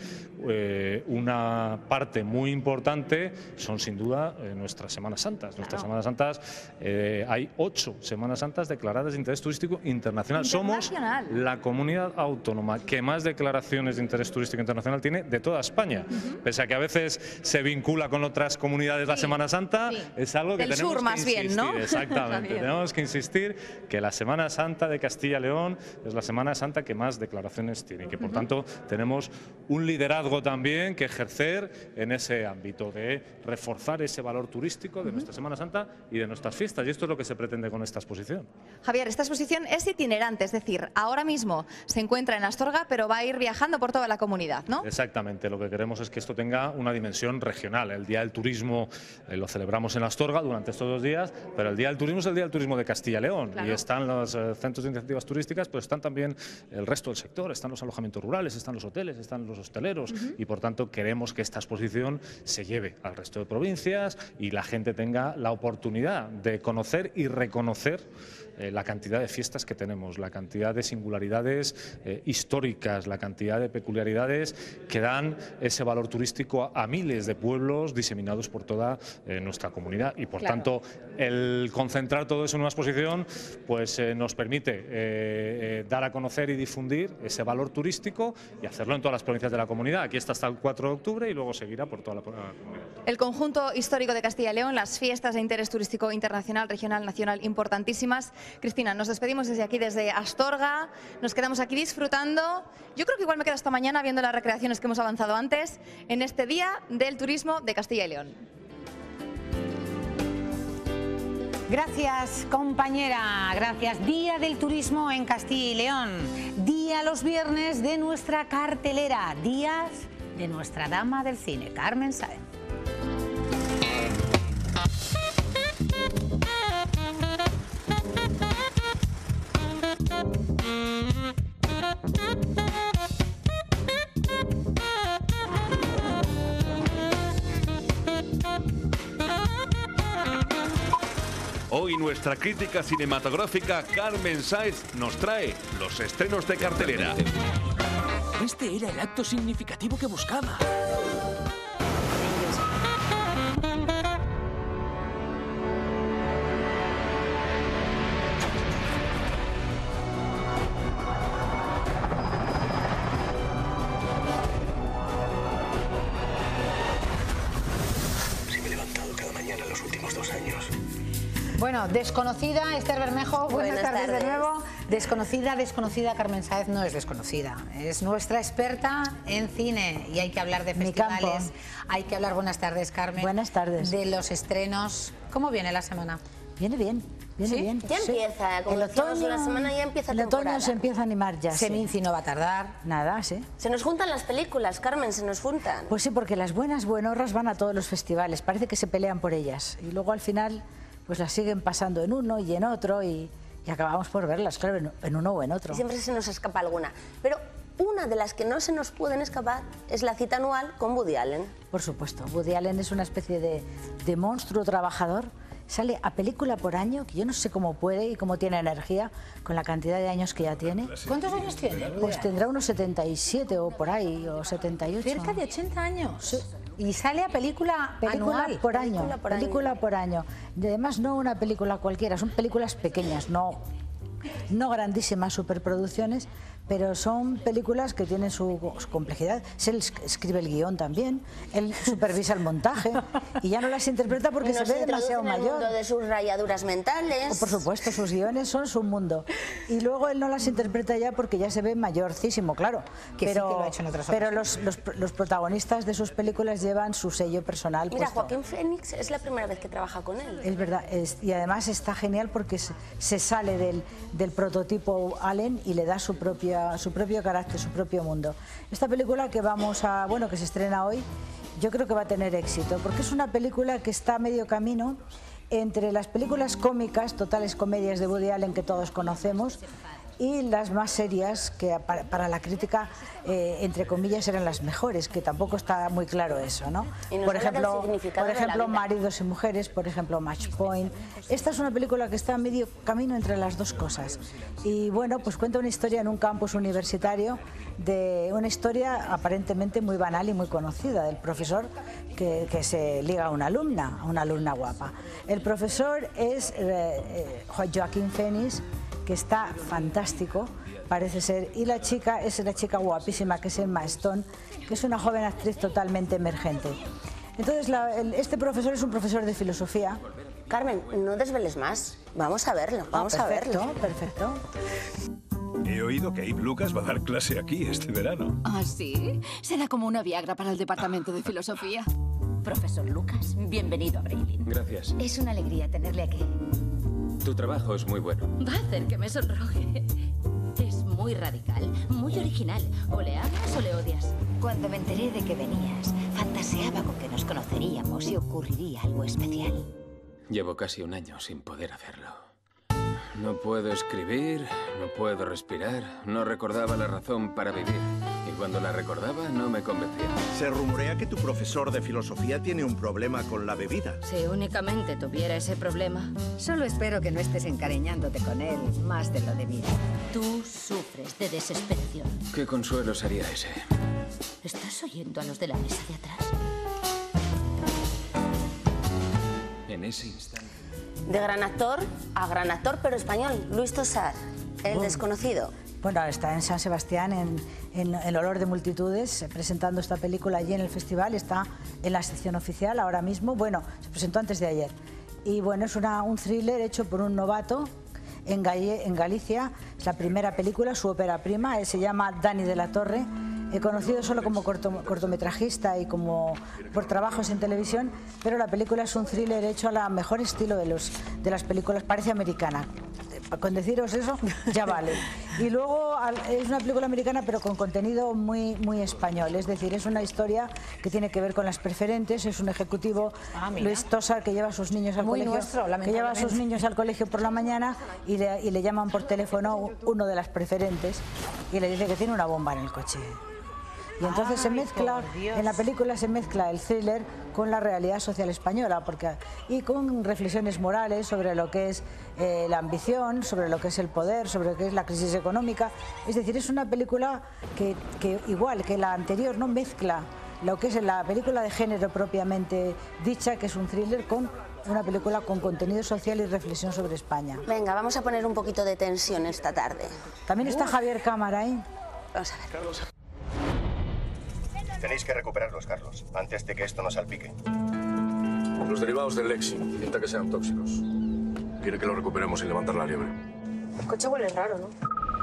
una parte muy importante son sin duda nuestras Semanas Santas. Nuestras Semanas Santas, hay 8 Semanas Santas declaradas de interés turístico internacional. Somos la comunidad autónoma que más declaraciones de interés turístico internacional tiene de toda España. Pese a que a veces se vincula con otras comunidades la Semana Santa, es algo que tenemos que insistir. ¿No? Exactamente, tenemos que insistir que la Semana Santa de Castilla y León es la Semana Santa que más declaraciones tiene y que por tanto tenemos un liderazgo también que ejercer en ese ámbito de reforzar ese valor turístico de nuestra Semana Santa y de nuestras fiestas, y esto es lo que se pretende con esta exposición. Javier, esta exposición es itinerante. itinerante, es decir, ahora mismo se encuentra en Astorga, pero va a ir viajando por toda la comunidad, ¿no? Exactamente, lo que queremos es que esto tenga una dimensión regional. El Día del Turismo lo celebramos en Astorga durante estos 2 días, pero el Día del Turismo es el Día del Turismo de Castilla y León. Claro. Y están los centros de iniciativas turísticas, pero están también el resto del sector, están los alojamientos rurales, están los hoteles, están los hosteleros y por tanto queremos que esta exposición se lleve al resto de provincias y la gente tenga la oportunidad de conocer y reconocer la cantidad de fiestas que tenemos, la cantidad de singularidades históricas, la cantidad de peculiaridades que dan ese valor turístico a miles de pueblos diseminados por toda nuestra comunidad y por tanto el concentrar todo eso en una exposición pues nos permite dar a conocer y difundir ese valor turístico y hacerlo en todas las provincias de la comunidad. Aquí está hasta el 4 de octubre y luego seguirá por toda la comunidad. El conjunto histórico de Castilla y León, las fiestas de interés turístico internacional, regional, nacional importantísimas. Cristina, nos despedimos desde aquí, desde Astorga, nos quedamos aquí disfrutando. Yo creo que igual me quedo esta mañana viendo las recreaciones que hemos avanzado antes en este Día del Turismo de Castilla y León. Gracias, compañera, gracias. Día del Turismo en Castilla y León, día los viernes de nuestra cartelera, días de nuestra dama del cine, Carmen Sáenz. Hoy nuestra crítica cinematográfica Carmen Sáenz nos trae los estrenos de cartelera. Este era el acto significativo que buscaba. Bueno, desconocida, Esther Bermejo, buenas tardes de nuevo. Desconocida, Carmen Sáenz no es desconocida, es nuestra experta en cine y hay que hablar de festivales, hay que hablar, buenas tardes Carmen. Buenas tardes. De los estrenos. ¿Cómo viene la semana? Viene bien. Viene ¿Sí? bien. Ya empieza, como decíamos, la semana ya empieza temporada. El otoño se empieza a animar ya. Seminci no va a tardar. Nada, sí. Se nos juntan las películas, Carmen, se nos juntan. Pues sí, porque las buenas buenorras van a todos los festivales, parece que se pelean por ellas y luego al final pues las siguen pasando en uno y en otro y acabamos por verlas, claro, en uno o en otro. Y siempre se nos escapa alguna. Pero una de las que no se nos pueden escapar es la cita anual con Woody Allen. Por supuesto, Woody Allen es una especie de monstruo trabajador. Sale a película por año, que yo no sé cómo puede y cómo tiene energía con la cantidad de años que ya tiene. ¿Cuántos años tiene? Pues tendrá unos 77 o por ahí, o 78. ¿Cerca de 80 años? Sí. Y sale a película anual. Por año, película por año. Y además no una película cualquiera, son películas pequeñas, no grandísimas superproducciones, pero son películas que tienen su complejidad. Él escribe el guión también, él supervisa el montaje y ya no las interpreta porque se ve demasiado mayor. El mundo de sus rayaduras mentales. Por supuesto, sus guiones son su mundo. Y luego él no las interpreta ya porque ya se ve mayorcísimo, claro. Pero, sí que lo ha hecho en otras pero los protagonistas de sus películas llevan su sello personal. Mira, puesto. Joaquín Phoenix es la primera vez que trabaja con él. Es verdad, y además está genial porque se sale del prototipo Allen y le da su propio carácter, su propio mundo. Esta película que que se estrena hoy, yo creo que va a tener éxito, porque es una película que está a medio camino entre las películas cómicas, totales comedias de Woody Allen que todos conocemos, y las más serias, que para la crítica, entre comillas, eran las mejores, que tampoco está muy claro eso, ¿no? Por ejemplo, Maridos y Mujeres, por ejemplo, Match Point. Esta es una película que está a medio camino entre las dos cosas. Y bueno, pues cuenta una historia en un campus universitario, de una historia aparentemente muy banal y muy conocida, del profesor que se liga a una alumna guapa. El profesor es Joaquín Phoenix, que está fantástico, parece ser, y la chica es la chica guapísima, que es Emma Stone, que es una joven actriz totalmente emergente. Entonces, este profesor es un profesor de filosofía. Carmen, no desveles más, vamos a verlo, vamos a verlo. Perfecto. He oído que Abe Lucas va a dar clase aquí este verano. ¿Ah, sí? Será como una Viagra para el departamento de filosofía. Profesor Lucas, bienvenido a Braylin. Gracias. Es una alegría tenerle aquí. Tu trabajo es muy bueno. Va a hacer que me sonroje. Es muy radical, muy original. O le amas o le odias. Cuando me enteré de que venías, fantaseaba con que nos conoceríamos y ocurriría algo especial. Llevo casi un año sin poder hacerlo. No puedo escribir, no puedo respirar, no recordaba la razón para vivir. Y cuando la recordaba, no me convencía. Se rumorea que tu profesor de filosofía tiene un problema con la bebida. Si únicamente tuviera ese problema. Solo espero que no estés encariñándote con él más de lo debido. Tú sufres de desesperación. ¿Qué consuelo sería ese? ¿Estás oyendo a los de la mesa de atrás? En ese instante. De gran actor a gran actor, pero español, Luis Tosar, El desconocido. Bueno, está en San Sebastián, en El olor de multitudes, presentando esta película allí en el festival. Está en la sección oficial ahora mismo. Bueno, se presentó antes de ayer. Y bueno, es un thriller hecho por un novato en Galicia. Es la primera película, su ópera prima. Él se llama Dani de la Torre. He conocido solo como cortometrajista y como por trabajos en televisión, pero la película es un thriller hecho a la mejor estilo de las películas, parece americana. Con deciros eso ya vale. Y luego es una película americana pero con contenido muy español, es decir, es una historia que tiene que ver con las preferentes. Es un ejecutivo, Luis Tosar, que lleva a sus niños al colegio, que lleva a sus niños al colegio por la mañana y le llaman por teléfono uno de las preferentes y le dice que tiene una bomba en el coche. Y entonces se mezcla, en la película se mezcla el thriller con la realidad social española y con reflexiones morales sobre lo que es la ambición, sobre lo que es el poder, sobre lo que es la crisis económica. Es decir, es una película que igual que la anterior, no mezcla lo que es la película de género propiamente dicha, que es un thriller, con una película con contenido social y reflexión sobre España. Venga, vamos a poner un poquito de tensión esta tarde. También está Javier Cámara ahí. Vamos a ver. Carlos. Tenéis que recuperarlos, Carlos, antes de que esto nos salpique. Los derivados del Lexi, pinta que sean tóxicos. Quiere que los recuperemos sin levantar la liebre. El coche huele raro, ¿no?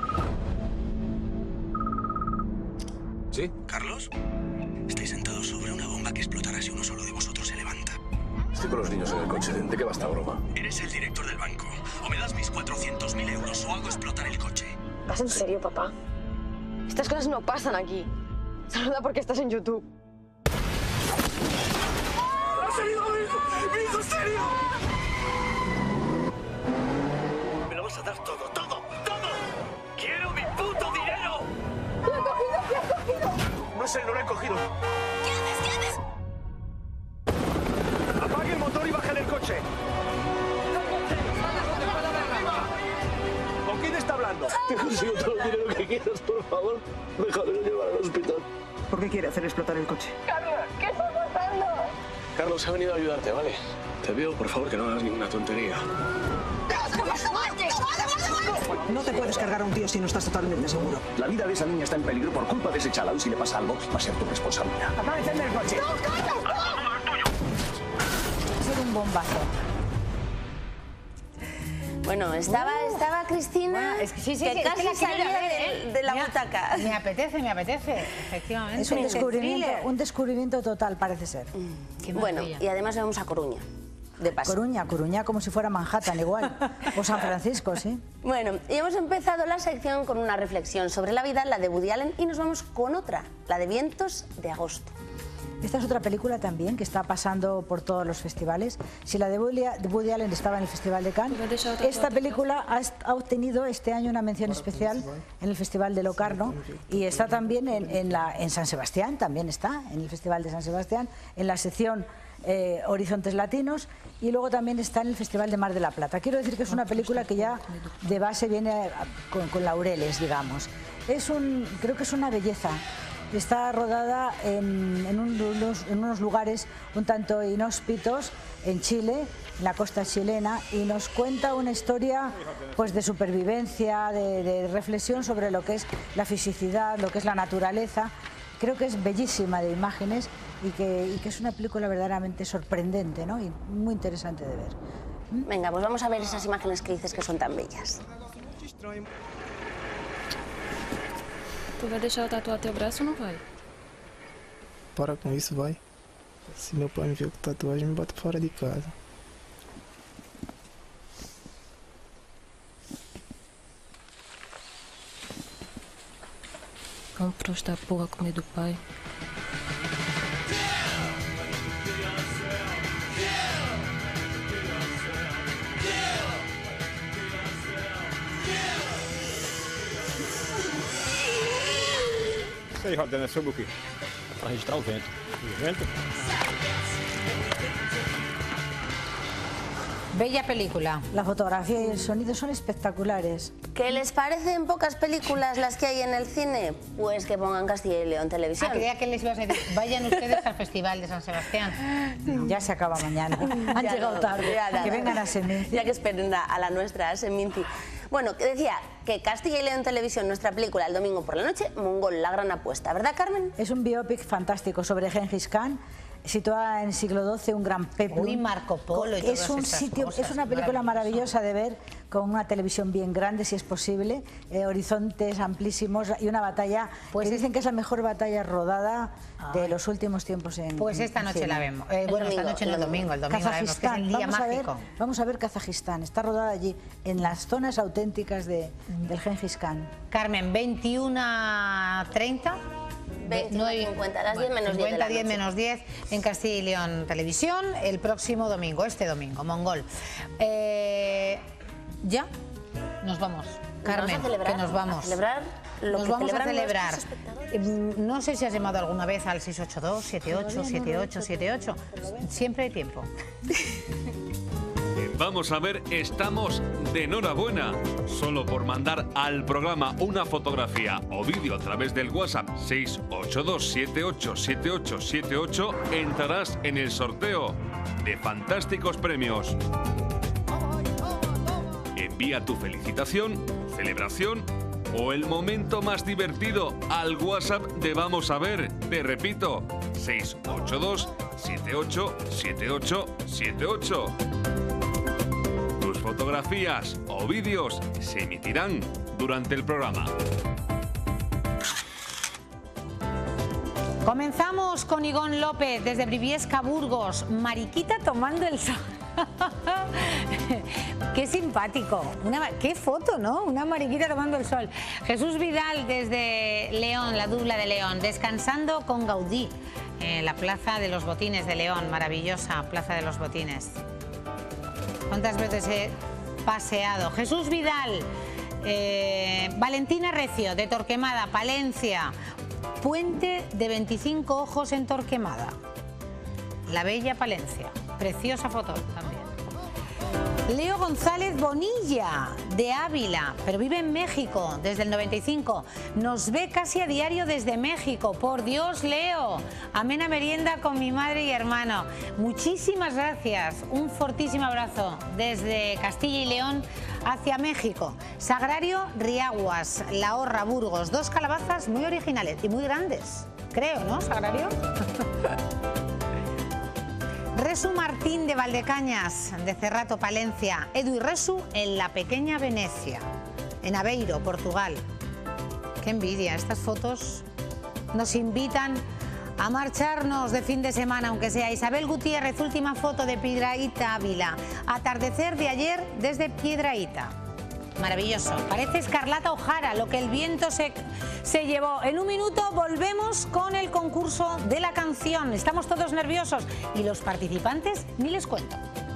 ¿Sí? ¿Carlos? Estáis sentados sobre una bomba que explotará si uno solo de vosotros se levanta. Estoy con los niños en el coche. ¿De qué va esta broma? Eres el director del banco. O me das mis 400.000 euros o hago explotar el coche. ¿Vas en serio, papá? Estas cosas no pasan aquí. Saluda porque estás en YouTube. ¡Ha salido mi hijo! ¡Mi hijo serio! Me lo vas a dar todo, todo, todo. ¡Quiero mi puto dinero! ¡Lo he cogido, lo he cogido! No es él, no lo he cogido. ¿Qué haces? Apague el motor y baje del coche. ¿Con quién está hablando? Te consigo todo el dinero que quieras, por favor. Déjamelo llevar al hospital. ¿Por qué quiere hacer explotar el coche? Carlos, ¿qué está pasando? Carlos, he venido a ayudarte, ¿vale? Te pido, por favor, que no hagas ninguna tontería. No te puedes cargar a un tío si no estás totalmente seguro. La vida de esa niña está en peligro por culpa de ese chaval y si le pasa algo, va a ser tu responsabilidad. ¡Apaga el coche! ¡No, Carlos, no! Va a ser un bombazo. Bueno, estaba Cristina, Bueno, es que sí, que casi la quiero ir a salía ver, ¿eh? de la Mira, butaca. Me apetece, efectivamente. Es un descubrimiento total, parece ser. Bueno, y además vamos a Coruña, de paso. Coruña como si fuera Manhattan igual, o San Francisco, sí. Bueno, y hemos empezado la sección con una reflexión sobre la vida, la de Woody Allen, y nos vamos con otra, la de Vientos de agosto. Esta es otra película también que está pasando por todos los festivales. Si la de Woody Allen estaba en el Festival de Cannes, esta película ha obtenido este año una mención especial en el Festival de Locarno y está también en San Sebastián, también está en el Festival de San Sebastián, en la sección Horizontes Latinos, y luego también está en el Festival de Mar de la Plata. Quiero decir que es una película que ya de base viene con laureles, digamos. Creo que es una belleza. Está rodada en unos lugares un tanto inhóspitos en Chile, en la costa chilena, y nos cuenta una historia pues de supervivencia, de reflexión sobre lo que es la fisicidad, lo que es la naturaleza. Creo que es bellísima de imágenes y que es una película verdaderamente sorprendente, ¿no? Y muy interesante de ver. Venga, pues vamos a ver esas imágenes que dices que son tan bellas. Tu vai deixar eu tatuar teu braço ou não vai? Para com isso, vai. Se meu pai me ver com tatuagem, me bota fora de casa. Não prosta porra com medo do pai. Isso aí, rodando é sobre o quê? Para registrar o vento. O vento? Bella película. La fotografía y el sonido son espectaculares. ¿Qué les parecen pocas películas las que hay en el cine? Pues que pongan Castilla y León Televisión. Creía que les ibas a decir, vayan ustedes al Festival de San Sebastián. Ya se acaba mañana. Han llegado tarde. Que vengan a Seminci. Ya que esperen a la nuestra, a Seminci. Bueno, que decía que Castilla y León Televisión, nuestra película el domingo por la noche, Mongol, la gran apuesta. ¿Verdad, Carmen? Es un biopic fantástico sobre Gengis Khan. Situada en el siglo XII, un gran peplum. Uy, Marco Polo y es todas un esas sitio, cosas, es una película maravillosa de ver, con una televisión bien grande, si es posible, horizontes amplísimos y una batalla, pues dicen que es la mejor batalla rodada de los últimos tiempos en Pues esta noche la vemos. Bueno, esta noche no, el domingo la vemos, que es el día mágico. Vamos a ver Kazajistán, está rodada allí, en las zonas auténticas del Gengis Khan. Carmen, 21:30. 50, las 10 menos 10 de la noche. 10 menos 10 en Castilla y León Televisión el próximo domingo, este domingo, Mongol. Ya nos vamos, Carmen, que nos vamos. A celebrar lo nos que vamos a celebrar. No sé si has llamado alguna vez al 682-78-7878. Siempre hay tiempo. Vamos a ver, estamos de enhorabuena. Solo por mandar al programa una fotografía o vídeo a través del WhatsApp 682787878 entrarás en el sorteo de fantásticos premios. Envía tu felicitación, celebración o el momento más divertido al WhatsApp de Vamos a ver. Te repito, 682787878. Tus fotografías o vídeos se emitirán durante el programa. Comenzamos con Igón López desde Briviesca, Burgos. Mariquita tomando el sol. Qué simpático. Qué foto, ¿no? Una mariquita tomando el sol. Jesús Vidal desde León, la Dubla de León, descansando con Gaudí en la Plaza de los Botines de León. Maravillosa Plaza de los Botines. ¿Cuántas veces he paseado? Jesús Vidal, Valentina Recio, de Torquemada, Palencia. Puente de 25 ojos en Torquemada. La bella Palencia. Preciosa foto también. Leo González Bonilla, de Ávila, pero vive en México desde el 95. Nos ve casi a diario desde México. Por Dios, Leo. Amena merienda con mi madre y hermano. Muchísimas gracias. Un fortísimo abrazo desde Castilla y León hacia México. Sagrario Riaguas, La Horra, Burgos. 2 calabazas muy originales y muy grandes. Creo, ¿no, Sagrario? Resu Martín de Valdecañas, de Cerrato, Palencia. Edu y Resu en la pequeña Venecia, en Aveiro, Portugal. Qué envidia, estas fotos nos invitan a marcharnos de fin de semana, aunque sea. Isabel Gutiérrez, última foto de Piedrahita, Ávila. Atardecer de ayer desde Piedrahita. Maravilloso. Parece Escarlata O'Hara, lo que el viento se llevó. En un minuto volvemos con el concurso de la canción. Estamos todos nerviosos y los participantes ni les cuento.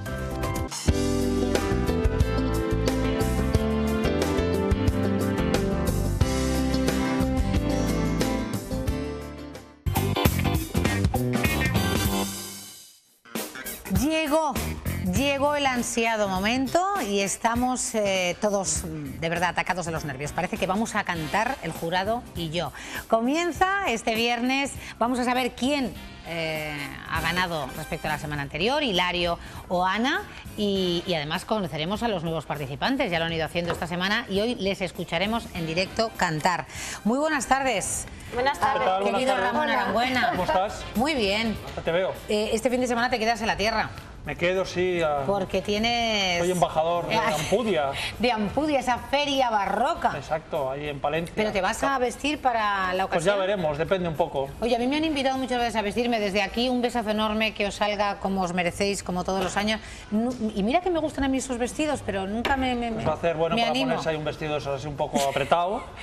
Llegó el ansiado momento y estamos todos de verdad atacados de los nervios. Parece que vamos a cantar el jurado y yo. Comienza este viernes, vamos a saber quién ha ganado respecto a la semana anterior, Hilario o Ana, y además conoceremos a los nuevos participantes, ya lo han ido haciendo esta semana y hoy les escucharemos en directo cantar. Muy buenas tardes. Buenas tardes. Querido Ramón Aranbuena. ¿Cómo estás? Muy bien. Te veo. Este fin de semana te quedas en la tierra. Me quedo, sí. Porque tienes... Soy embajador de Ampudia. De Ampudia, esa feria barroca. Exacto, ahí en Palencia. ¿Pero te vas a vestir para la ocasión? Pues ya veremos, depende un poco. Oye, a mí me han invitado muchas veces a vestirme. Desde aquí un besazo enorme, que os salga como os merecéis, como todos los años. Y mira que me gustan a mí esos vestidos, pero nunca pues va a hacer bueno para animo. ponerse ahí un vestido así un poco apretado.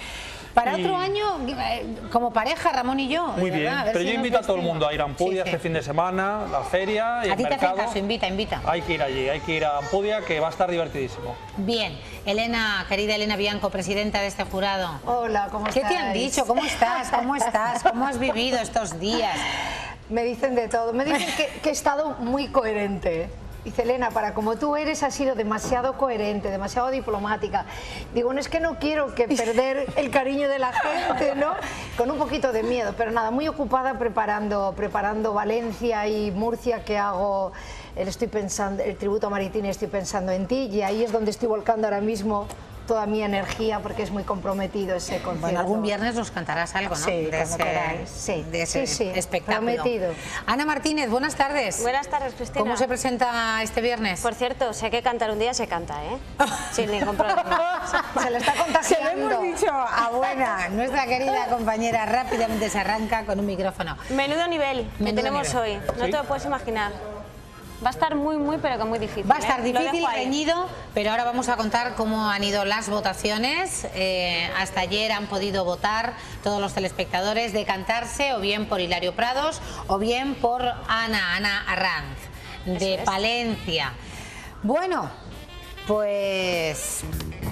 Para otro año, como pareja, Ramón y yo. Muy bien, pero yo invito a todo el mundo a ir a Ampudia este fin de semana, la feria y el mercado. A ti te hacen caso, invita. Hay que ir allí, hay que ir a Ampudia, que va a estar divertidísimo. Bien, Elena, querida Elena Bianco, presidenta de este jurado. Hola, ¿cómo estás? ¿Qué te han dicho? ¿Cómo estás? ¿Cómo estás? ¿Cómo has vivido estos días? Me dicen de todo, me dicen que he estado muy coherente. Dice, Elena, para como tú eres, has sido demasiado coherente, demasiado diplomática. Digo, no es que no quiero que perder el cariño de la gente, ¿no? Con un poquito de miedo, pero nada, muy ocupada preparando Valencia y Murcia, que hago, estoy pensando, el tributo a Maritini, estoy pensando en ti, y ahí es donde estoy volcando ahora mismo toda mi energía, porque es muy comprometido ese concierto. Bueno, algún viernes nos cantarás algo, ¿no? Sí, cuando queráis. Sí, de ese espectáculo. Prometido. Ana Martínez, buenas tardes. Buenas tardes, Cristina. ¿Cómo se presenta este viernes? Por cierto, si hay que cantar un día, se canta, ¿eh? Sin ningún problema. Se le está contagiando. Se lo hemos dicho a Buena, nuestra querida compañera, rápidamente se arranca con un micrófono. Menudo nivel que tenemos hoy, no te lo puedes imaginar. Va a estar muy, pero que muy difícil. Va a estar difícil, reñido, pero ahora vamos a contar cómo han ido las votaciones. Hasta ayer han podido votar todos los telespectadores, decantarse o bien por Hilario Prados o bien por Ana Arranz, de Palencia. Bueno, pues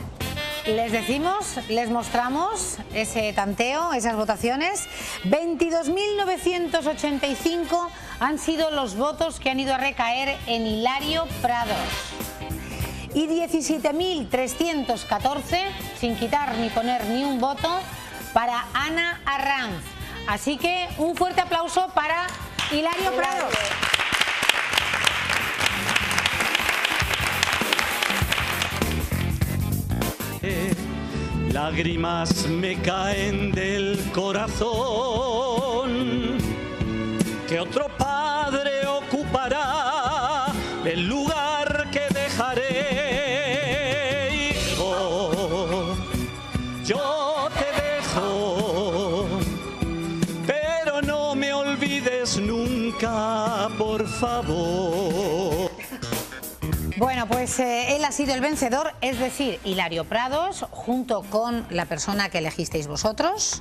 les mostramos ese tanteo, esas votaciones. 22.985 han sido los votos que han ido a recaer en Hilario Prados y 17.314, sin quitar ni poner ni un voto, para Ana Arranz. Así que un fuerte aplauso para Hilario Prados. Lágrimas me caen del corazón, que otro padre ocupará el lugar que dejaré. Hijo, yo te dejo, pero no me olvides nunca, por favor. Bueno, pues él ha sido el vencedor, es decir, Hilario Prados, junto con la persona que elegisteis vosotros,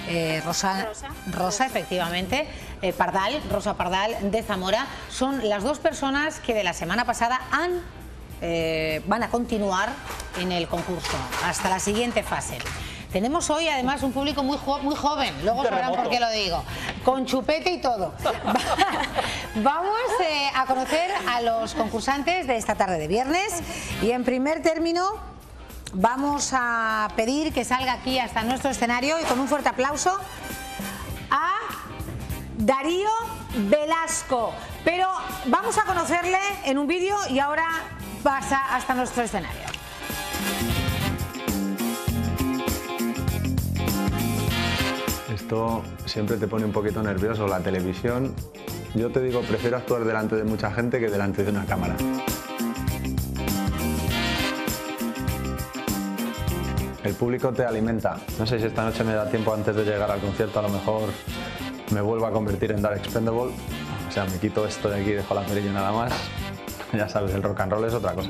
Rosa, efectivamente, Rosa Pardal de Zamora. Son las dos personas que de la semana pasada van a continuar en el concurso hasta la siguiente fase. Tenemos hoy además un público muy joven, luego sabrán por qué lo digo, con chupete y todo. Vamos a conocer a los concursantes de esta tarde de viernes y en primer término vamos a pedir que salga aquí hasta nuestro escenario y con un fuerte aplauso a Darío Velasco. Pero vamos a conocerle en un vídeo y ahora pasa hasta nuestro escenario. Esto siempre te pone un poquito nervioso, la televisión. Yo te digo, prefiero actuar delante de mucha gente que delante de una cámara. El público te alimenta. No sé si esta noche me da tiempo antes de llegar al concierto, a lo mejor me vuelvo a convertir en Dark Expendable. O sea, me quito esto de aquí, dejo la perilla nada más. Ya sabes, el rock and roll es otra cosa.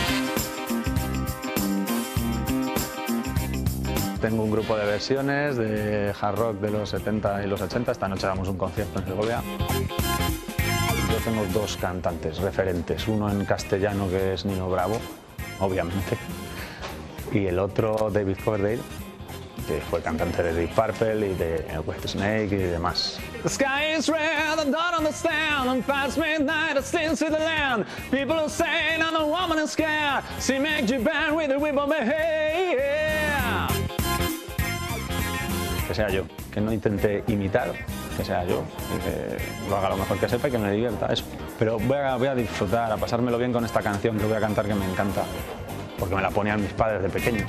Tengo un grupo de versiones de hard rock de los 70 y los 80. Esta noche damos un concierto en Segovia. Yo tengo dos cantantes referentes. Uno en castellano, que es Nino Bravo, obviamente. Y el otro, David Coverdale, que fue cantante de Deep Purple y de Whitesnake y demás. The sky is red, I don't understand. And past midnight, I still see the land. People are saying I'm a woman is scared. She makes you bend with the whip of my hair. Que sea yo, que no intente imitar, que sea yo, y que lo haga lo mejor que sepa y que me divierta, eso. Pero voy a disfrutar, a pasármelo bien con esta canción que voy a cantar, que me encanta, porque me la ponían mis padres de pequeño.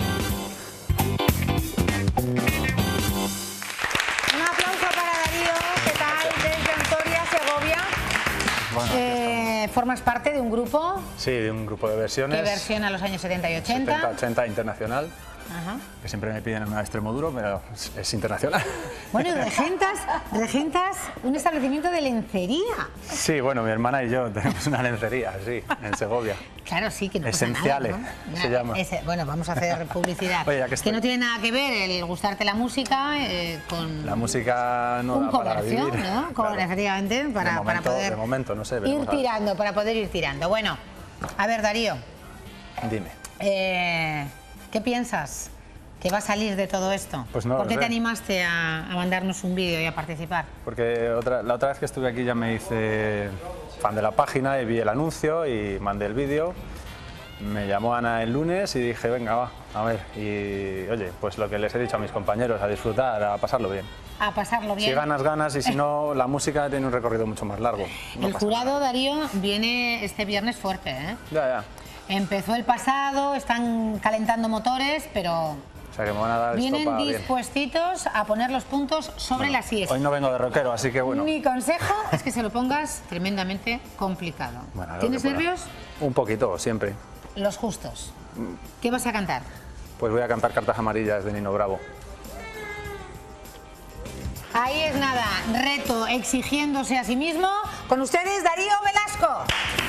Un aplauso para Darío, ¿qué tal? Desde Antoria, Segovia. Bueno, ¿formas parte de un grupo? Sí, de un grupo de versiones. ¿Qué versión a los años 70 y 80? 70-80 internacional. que siempre me piden una Extremoduro, pero es internacional. Bueno, y regentas un establecimiento de lencería. Sí, bueno, mi hermana y yo tenemos una lencería, sí, en Segovia. Claro, sí, que no Esenciales, pasa nada, ¿no? se llama. Bueno, vamos a hacer publicidad. Oye, que no tiene nada que ver el gustarte la música con... La música no da para vivir. ¿no? Claro. Efectivamente, para poder de momento, no sé, ir tirando, para poder ir tirando. Bueno, a ver, Darío. Dime. ¿Qué piensas que va a salir de todo esto? Pues no, ¿Por qué te animaste a mandarnos un vídeo y a participar? Porque la otra vez que estuve aquí ya me hice fan de la página y vi el anuncio y mandé el vídeo. Me llamó Ana el lunes y dije, venga, va, a ver. Y oye, pues lo que les he dicho a mis compañeros, a disfrutar, a pasarlo bien. A pasarlo bien. Si ganas, ganas, y si no, la música tiene un recorrido mucho más largo. El jurado, Darío, viene este viernes fuerte, ¿eh? Ya. Empezó el pasado, están calentando motores, pero... O sea que me van a dar vienen dispuestitos a poner los puntos sobre las IES. Hoy no vengo de rockero, así que bueno. Mi consejo es que se lo pongas tremendamente complicado. Bueno, ¿Tienes nervios? Un poquito, siempre. Los justos. ¿Qué vas a cantar? Pues voy a cantar Cartas Amarillas de Nino Bravo. Ahí es nada, reto exigiéndose a sí mismo. Con ustedes, Darío Velasco.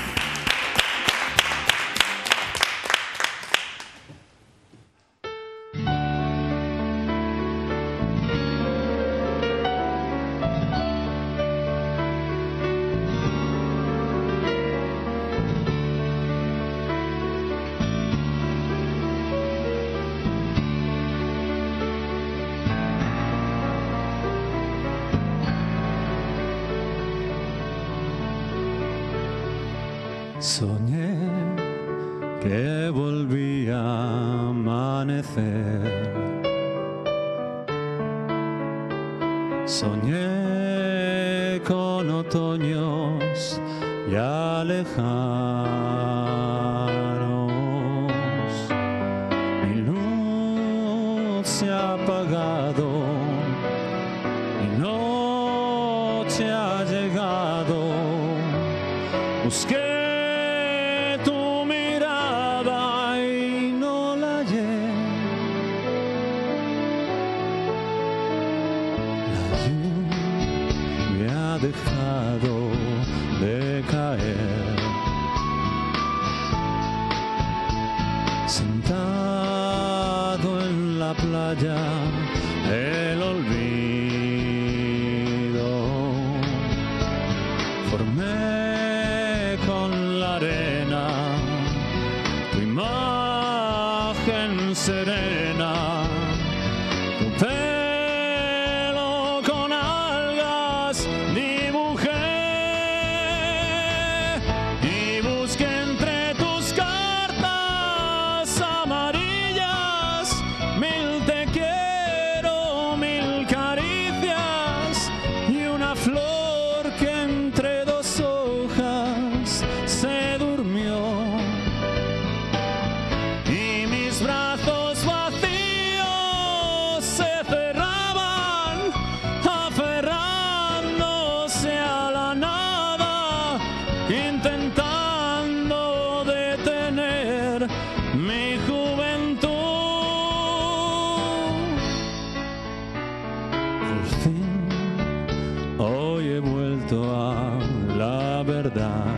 Soñé que volvía a amanecer. Soñé con otoños ya lejanos. Mi luz se ha apagado, mi noche ha llegado. Busqué dejado de caer, sentado en la playa, el olvido formé con la arena tu imagen serena, tu pelo con algas y busqué entre tus cartas amarillas mil te quiero, mil caricias y una flor que entre dos hojas se durmió y mis brazos vacíos se cerraban aferrándose a la nada, intentando detener mi juventud. Por fin, hoy he vuelto a la verdad.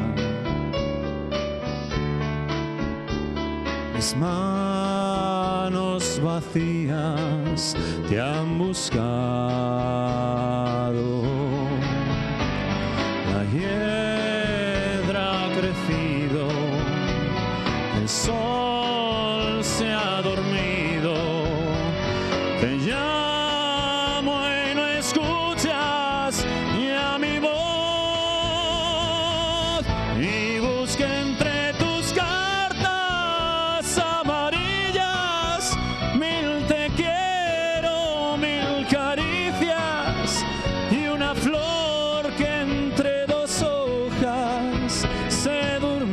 Mis manos vacías te han buscado. La hiedra ha crecido, el sol se ha dormido. Te llamo y no escuchas ya mi voz y busqué entre tus cartas amarillas mil te quiero, mil caricias y una flor que entre dos hojas se durmió.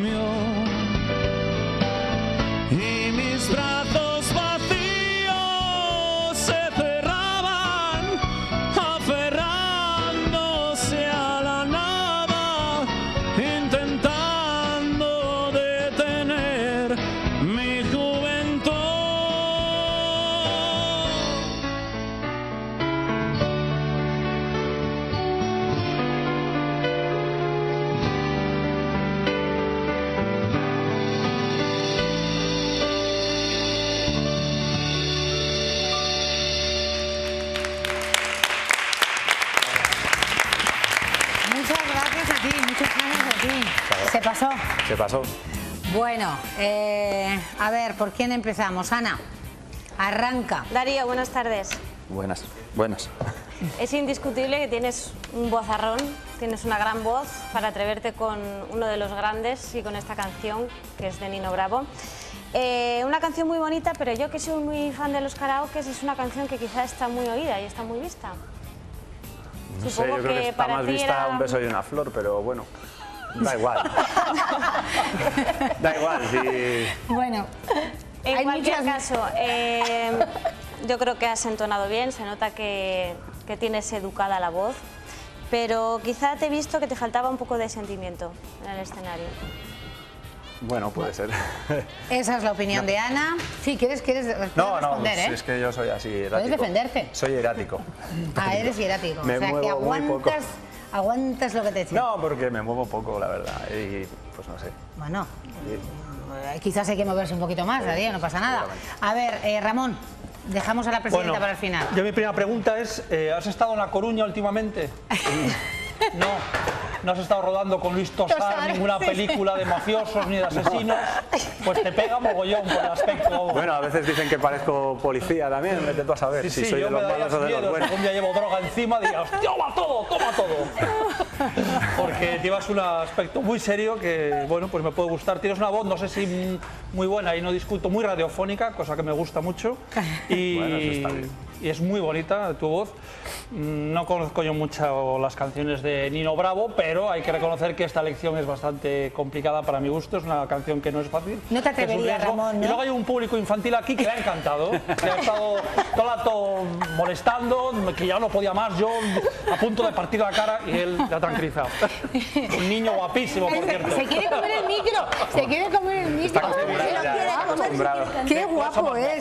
Sí, se pasó. Se pasó. Bueno, a ver, ¿por quién empezamos? Ana, arranca. Darío, buenas tardes. Buenas, buenas. Es indiscutible que tienes un vozarrón, tienes una gran voz para atreverte con uno de los grandes y con esta canción, que es de Nino Bravo. Una canción muy bonita, pero yo que soy muy fan de los karaokes, es una canción que quizá está muy oída y está muy vista. No sé, yo creo que está más vista Un beso y una flor, pero bueno, da igual. Da igual, sí. Bueno, en cualquier caso, yo creo que has entonado bien, se nota que tienes educada la voz, pero quizá te he visto que te faltaba un poco de sentimiento en el escenario. Bueno, puede ser. Esa es la opinión de Ana. Sí, ¿quieres responder, es que yo soy así, erático. Puedes defenderte. Soy erático. Ah, eres hierático. Me o sea, que aguantas lo que te dicen. No, porque me muevo poco, la verdad, y pues no sé. Bueno, quizás hay que moverse un poquito más, Darío, no pasa nada. A ver, Ramón, dejamos a la presidenta para el final. Yo mi primera pregunta es, ¿has estado en La Coruña últimamente? No has estado rodando con Luis Tosar ninguna película de mafiosos ni de asesinos, pues te pega mogollón por el aspecto. Bueno, a veces dicen que parezco policía también, vete tú a saber si soy de los malos o de los buenos. Un día llevo droga encima y digo, ¡hostia, toma todo! Porque llevas un aspecto muy serio que, bueno, pues me puede gustar. Tienes una voz, no sé si muy buena y no discuto, muy radiofónica, cosa que me gusta mucho. Y, bueno, eso está bien. Y es muy bonita tu voz. No conozco yo mucho las canciones de Nino Bravo, pero hay que reconocer que esta elección es bastante complicada para mi gusto. Es una canción que no es fácil. No te atreverías, Ramón, ¿no? Y luego hay un público infantil aquí que le ha encantado, que ha estado todo el rato molestando, que ya no podía más, yo a punto de partir la cara y él la ha tranquilizado. Un niño guapísimo, por cierto. Se quiere comer el micro, se quiere comer el micro. Está acostumbrado. Qué guapo es.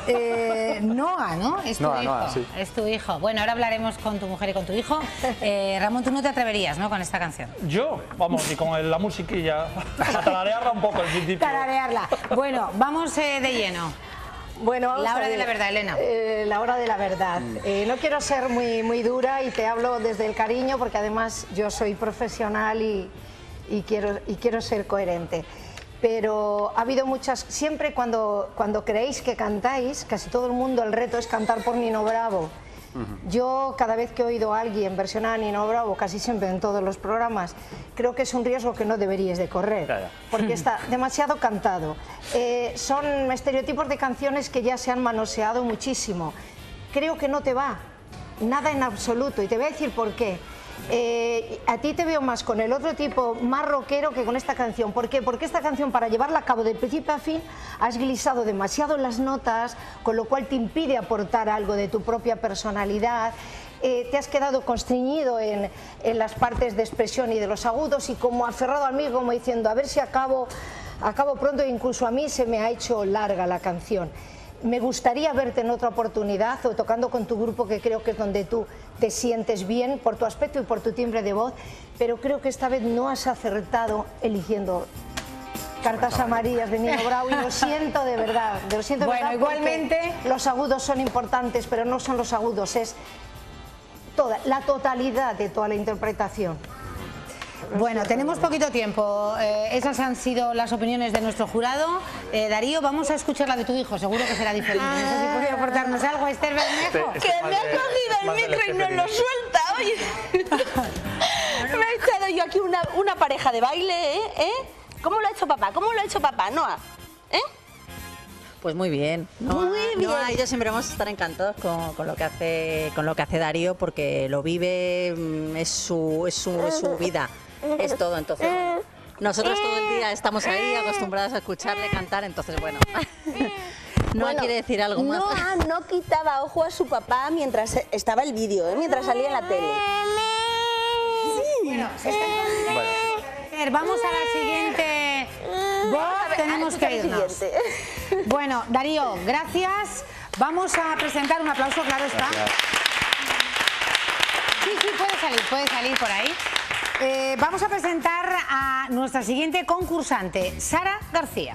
Noah, ¿no? Es tu hijo. Noah, sí. Es tu hijo. Bueno, ahora hablaremos con tu mujer y con tu hijo. Ramón, tú no te atreverías, ¿no?, con esta canción. Yo, vamos, y con la musiquilla, a tararearla un poco al principio. Tararearla. Bueno, vamos de lleno. Bueno, vamos la hora a ver. de la verdad, Elena. La hora de la verdad. No quiero ser muy dura y te hablo desde el cariño porque además yo soy profesional y quiero ser coherente. Pero ha habido muchas... Siempre cuando creéis que cantáis, casi todo el mundo, el reto es cantar por Nino Bravo. Yo, cada vez que he oído a alguien versionar a Nino Bravo, casi siempre en todos los programas, creo que es un riesgo que no deberíais de correr, porque está demasiado cantado. Son estereotipos de canciones que ya se han manoseado muchísimo. Creo que no te va, nada en absoluto, y te voy a decir por qué. A ti te veo más con el otro tipo, más rockero, que con esta canción. ¿Por qué? Porque esta canción, para llevarla a cabo de principio a fin, has glisado demasiado las notas, con lo cual te impide aportar algo de tu propia personalidad. Te has quedado constreñido en las partes de expresión y de los agudos y como aferrado al mío, como diciendo, a ver si acabo pronto. Incluso a mí se me ha hecho larga la canción. Me gustaría verte en otra oportunidad o tocando con tu grupo, que creo que es donde tú te sientes bien por tu aspecto y por tu timbre de voz, pero creo que esta vez no has acertado eligiendo Cartas Amarillas de Nino Bravo y lo siento de verdad. Lo siento de verdad, igualmente los agudos son importantes, pero no son los agudos, es la totalidad de toda la interpretación. Bueno, tenemos poquito tiempo. Esas han sido las opiniones de nuestro jurado. Darío, vamos a escuchar la de tu hijo, seguro que será diferente. No sé si podría aportarnos algo, Esther Bermejo. Que me ha cogido el micro y no lo suelta, oye. Me ha echado yo aquí una pareja de baile, ¿eh? ¿Cómo lo ha hecho papá? ¿Cómo lo ha hecho papá, Noah? Pues muy bien. Muy bien. Noah y yo siempre vamos a estar encantados con lo que hace Darío, porque lo vive, es su vida. Es todo, entonces nosotros todo el día estamos ahí acostumbrados a escucharle cantar, entonces bueno, quiere decir algo más. No quitaba ojo a su papá mientras estaba el vídeo, mientras salía en la tele. Bueno, vamos a la siguiente voz, tenemos que irnos. Bueno, Darío, gracias. Vamos a presentar un aplauso, claro está. Sí, puede salir por ahí. Vamos a presentar a nuestra siguiente concursante, Sara García.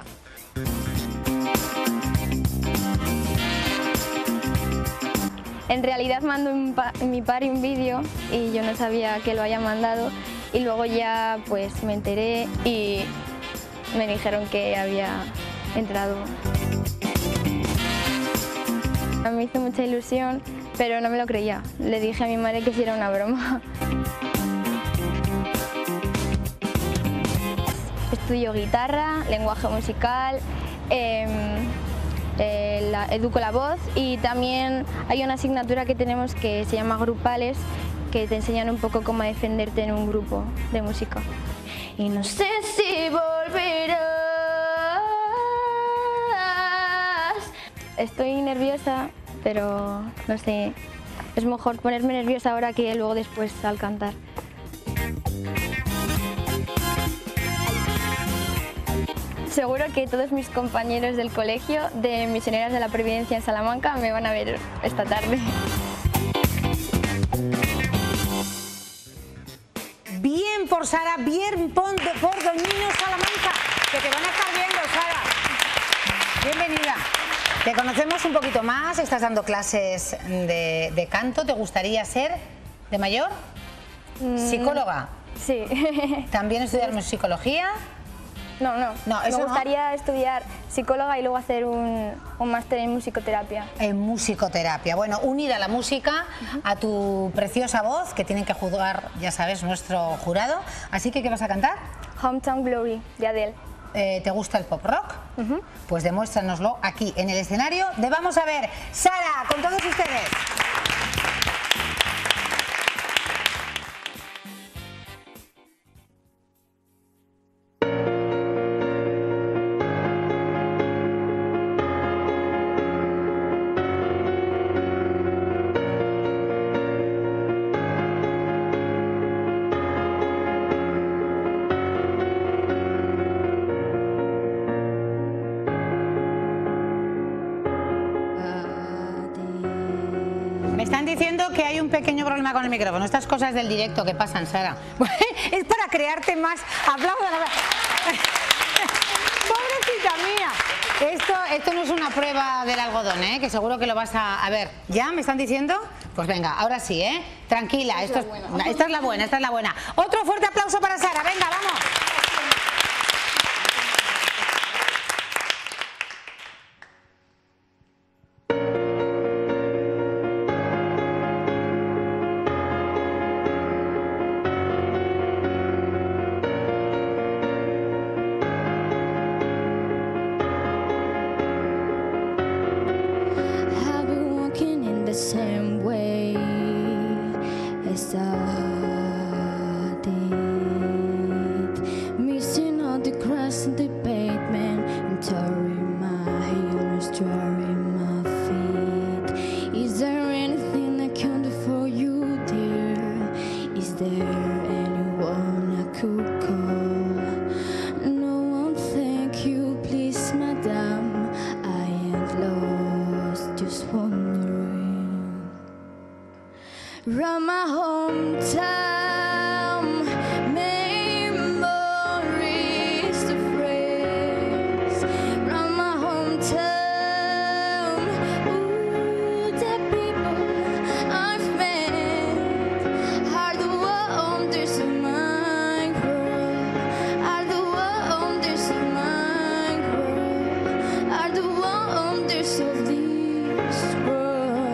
En realidad mandó mi padre un vídeo y yo no sabía que lo haya mandado y luego ya pues me enteré y me dijeron que había entrado. Me hizo mucha ilusión, pero no me lo creía. Le dije a mi madre que sí era una broma. Estudio guitarra, lenguaje musical, educo la voz y también hay una asignatura que tenemos que se llama grupales, que te enseñan un poco cómo defenderte en un grupo de música. Y no sé si volverás. Estoy nerviosa, pero no sé, es mejor ponerme nerviosa ahora que luego después al cantar. Seguro que todos mis compañeros del colegio de Misioneras de la Providencia en Salamanca me van a ver esta tarde. Bien por Sara, bien por Doñinos Salamanca, que te van a estar viendo, Sara. Bienvenida. Te conocemos un poquito más, estás dando clases de canto. ¿Te gustaría ser de mayor? ¿Psicóloga? Sí. ¿También estudiar psicología? No, eso me gustaría estudiar psicóloga y luego hacer un máster en musicoterapia. En musicoterapia. Bueno, unir a la música a tu preciosa voz, que tienen que juzgar, ya sabes, nuestro jurado. Así que, ¿qué vas a cantar? Hometown Glory, de Adele. ¿Te gusta el pop rock? Pues demuéstranoslo aquí en el escenario de Vamos a ver. Sara, con todos ustedes. Me están diciendo que hay un pequeño problema con el micrófono. Estas cosas del directo que pasan, Sara. Es para crearte más aplausos. Pobrecita mía. Esto no es una prueba del algodón, ¿eh? Que seguro que lo vas a ver. ¿Ya me están diciendo? Pues venga, ahora sí, ¿eh? Tranquila. Esta es la buena, esta es la buena. Otro fuerte aplauso para Sara. Venga, vamos. Same way as I did, missing all the grass and the pavement and tearing my heels, drawing my feet. Is there anything I can do for you, dear? Is there anyone I could call? No one, thank you, please, madam. I ain't lost, just wondering. From my hometown, memories to friends. From my hometown, ooh, the people I've met are the wonders of my world. Are the wonders of my world. Are the wonders of this world.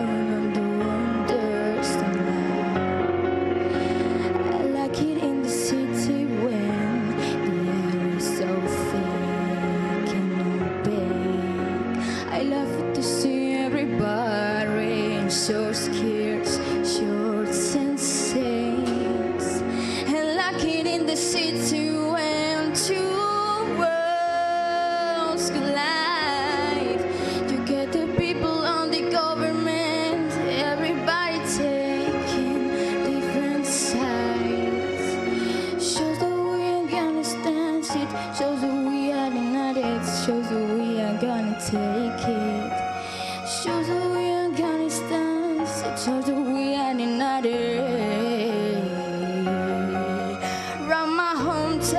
So scared, shorts and saints, and lacking in the city when two worlds collide. You get the people on the government, everybody taking different sides. Shows that we ain't gonna stand it, shows that we are united, shows that we are gonna take it. Shows that we ain't gonna stand it, shows that we are united. Round my hometown.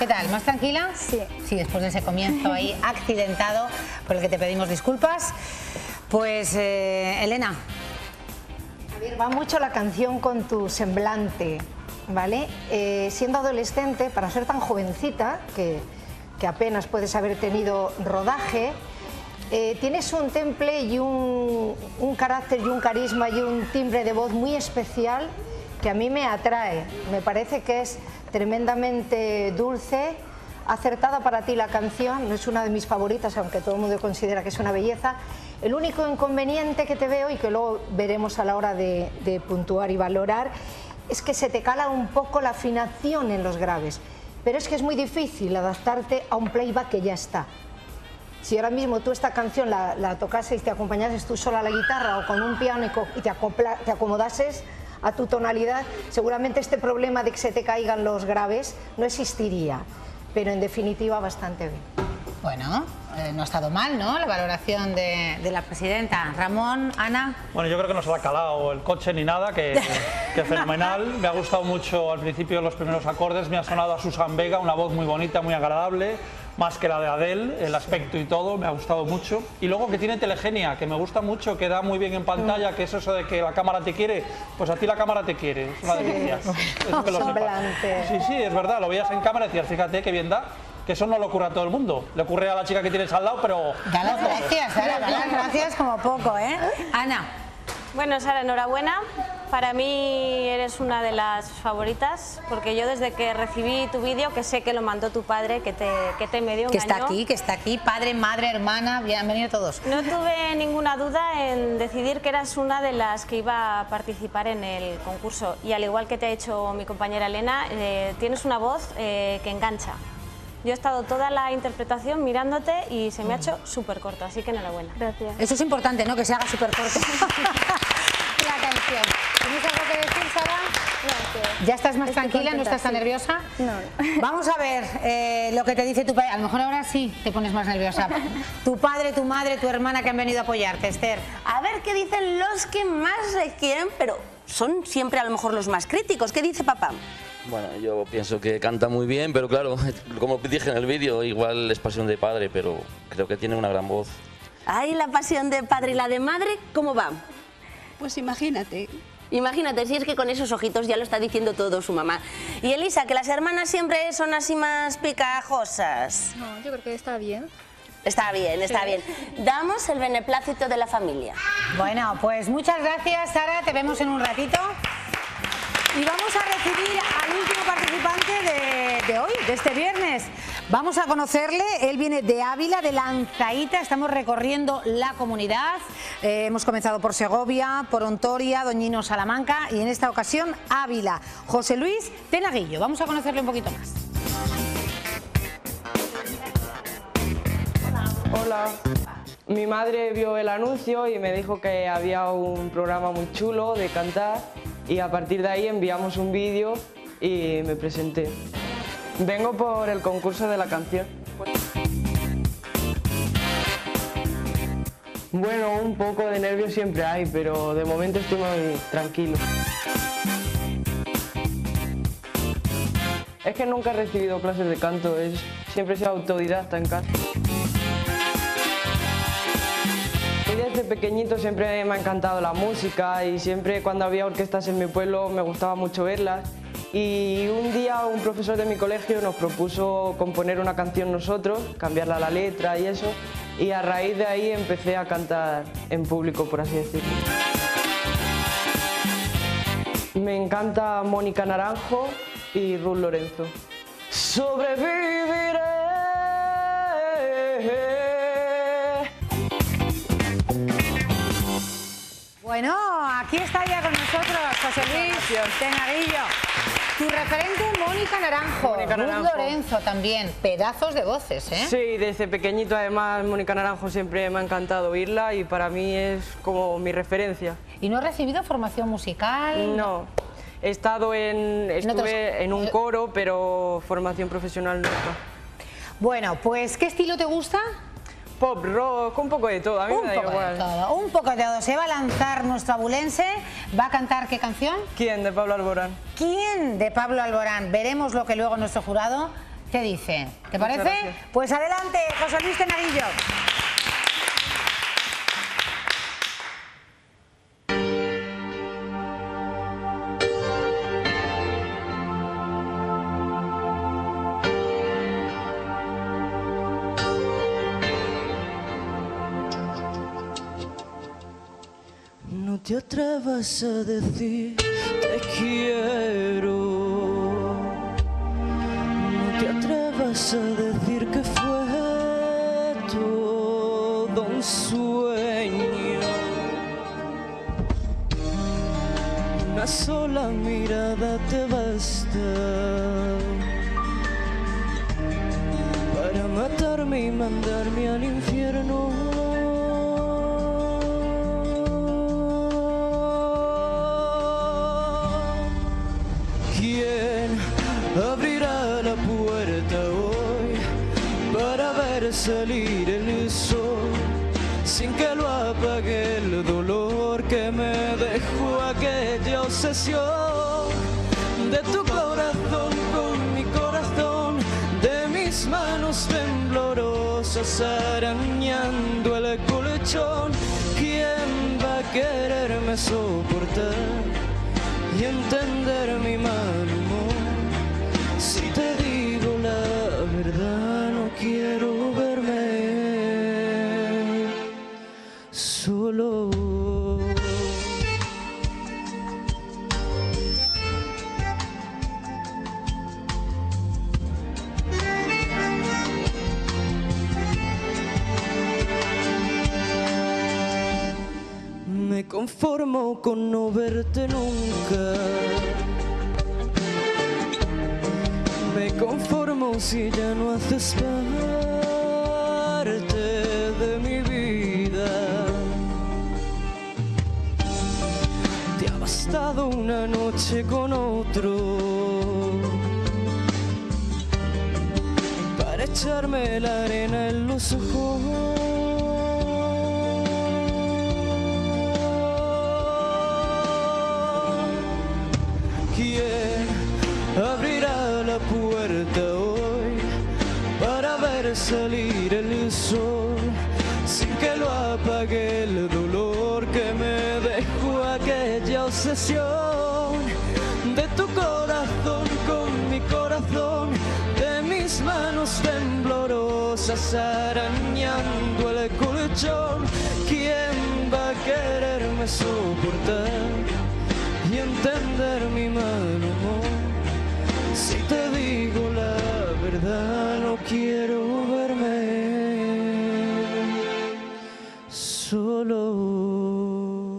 ¿Qué tal? ¿Más tranquila? Sí. Sí, después de ese comienzo ahí accidentado por el que te pedimos disculpas. Pues, Elena. A ver, va mucho la canción con tu semblante, ¿vale? Siendo adolescente, para ser tan jovencita, que apenas puedes haber tenido rodaje, tienes un temple y un carácter y un carisma y un timbre de voz muy especial que a mí me atrae. Me parece que es tremendamente dulce, acertada para ti la canción, no es una de mis favoritas, aunque todo el mundo considera que es una belleza. El único inconveniente que te veo, y que luego veremos a la hora de puntuar y valorar, es que se te cala un poco la afinación en los graves. Pero es que es muy difícil adaptarte a un playback que ya está. Si ahora mismo tú esta canción la tocases y te acompañases tú sola a la guitarra o con un piano y te acomodases a tu tonalidad, seguramente este problema de que se te caigan los graves no existiría. Pero en definitiva bastante bien. Bueno, no ha estado mal, ¿no? La valoración de la presidenta. Ramón, Ana. Bueno, yo creo que no se le ha calado el coche ni nada, que fenomenal. Me ha gustado mucho al principio los primeros acordes, me ha sonado a Susan Vega, una voz muy bonita, muy agradable, más que la de Adele, el aspecto y todo, me ha gustado mucho. Y luego que tiene telegenia, que me gusta mucho, que da muy bien en pantalla, que es eso de que la cámara te quiere, pues a ti la cámara te quiere, es una delicia. Eso que lo sepas. Sí, sí, es verdad, lo veías en cámara y decías, fíjate qué bien da. Que eso no le ocurre a todo el mundo, le ocurre a la chica que tienes al lado, pero... Da las gracias, Sara, da las gracias como poco, ¿eh? Ana. Bueno, Sara, enhorabuena. Para mí eres una de las favoritas, porque yo desde que recibí tu vídeo, que sé que lo mandó tu padre, que te medio engañó. Que está aquí, padre, madre, hermana, bienvenidos todos. No tuve ninguna duda en decidir que eras una de las que iba a participar en el concurso. Y al igual que te ha hecho mi compañera Elena, tienes una voz que engancha. Yo he estado toda la interpretación mirándote y se me ha hecho súper corto, así que enhorabuena. Gracias. Eso es importante, ¿no? Que se haga súper corto la canción. ¿Tienes algo que decir, Sara? No, ¿ya estás más tranquila? ¿No estás tan nerviosa? No. Vamos a ver lo que te dice tu padre. A lo mejor ahora sí te pones más nerviosa. Tu padre, tu madre, tu hermana que han venido a apoyarte, Esther. A ver qué dicen los que más le quieren, pero son siempre a lo mejor los más críticos. ¿Qué dice papá? Bueno, yo pienso que canta muy bien, pero claro, como dije en el vídeo, igual es pasión de padre, pero creo que tiene una gran voz. Ay, la pasión de padre y la de madre, ¿cómo va? Pues imagínate. Imagínate, si es que con esos ojitos ya lo está diciendo todo su mamá. Y Elisa, que las hermanas siempre son así más picajosas. No, yo creo que está bien. Está bien, está bien. Damos el beneplácito de la familia. Bueno, pues muchas gracias, Sara, te vemos en un ratito. Y vamos a recibir al último participante de hoy, de este viernes. Vamos a conocerle, él viene de Ávila, de Lanzaíta, estamos recorriendo la comunidad. Hemos comenzado por Segovia, por Ontoria, Doñino, Salamanca y en esta ocasión Ávila. José Luis Tenaguillo, vamos a conocerle un poquito más. Hola. Mi madre vio el anuncio y me dijo que había un programa muy chulo de cantar y a partir de ahí enviamos un vídeo y me presenté. Vengo por el concurso de la canción. Bueno, un poco de nervios siempre hay, pero de momento estoy muy tranquilo. Es que nunca he recibido clases de canto, siempre he sido autodidacta en casa. Desde pequeñito siempre me ha encantado la música y siempre cuando había orquestas en mi pueblo me gustaba mucho verlas. Y un día un profesor de mi colegio nos propuso componer una canción nosotros, cambiarla la letra y eso, y a raíz de ahí empecé a cantar en público, por así decirlo. Me encanta Mónica Naranjo y Ruth Lorenzo. Sobreviviré. Bueno, aquí está ya con nosotros José Luis Tenaguillo. Tu referente, Mónica Naranjo, Ruth Lorenzo también, pedazos de voces, ¿eh? Sí, desde pequeñito además Mónica Naranjo siempre me ha encantado oírla y para mí es como mi referencia. ¿Y no has recibido formación musical? No, estuve en un coro, pero formación profesional nunca. Bueno, pues ¿qué estilo te gusta? Pop, rock, un poco de todo, a mí me da igual. Un poco de todo. Se va a lanzar nuestro abulense. ¿Va a cantar qué canción? ¿Quién? De Pablo Alborán. ¿Quién? De Pablo Alborán. Veremos lo que luego nuestro jurado ¿Qué dice? ¿Te Muchas parece? gracias. Pues adelante, José Luis Tenarillo. No te atrevas a decir te quiero. No te atrevas a decir que fue todo un sueño. Una sola mirada te basta para matarme y mandarme al infierno. ¿Quién abrirá la puerta hoy para ver salir el sol sin que lo apague el dolor que me dejó aquella obsesión de tu corazón con mi corazón, de mis manos temblorosas arañando el colchón? ¿Quién va a quererme soportar y entender mi mal humor? Si te digo la verdad, no quiero verme solo. Me conformo con no verte nunca. Me conformo si ya no haces parte de mi vida. Te ha bastado una noche con otro para echarme la arena en los ojos. ¿Quién abrirá la puerta hoy para ver salir el sol sin que lo apague el dolor que me dejó aquella obsesión de tu corazón con mi corazón, de mis manos temblorosas arañando el colchón? ¿Quién va a quererme soportar y entender mi mal humor? Si te digo la verdad, no quiero verme solo.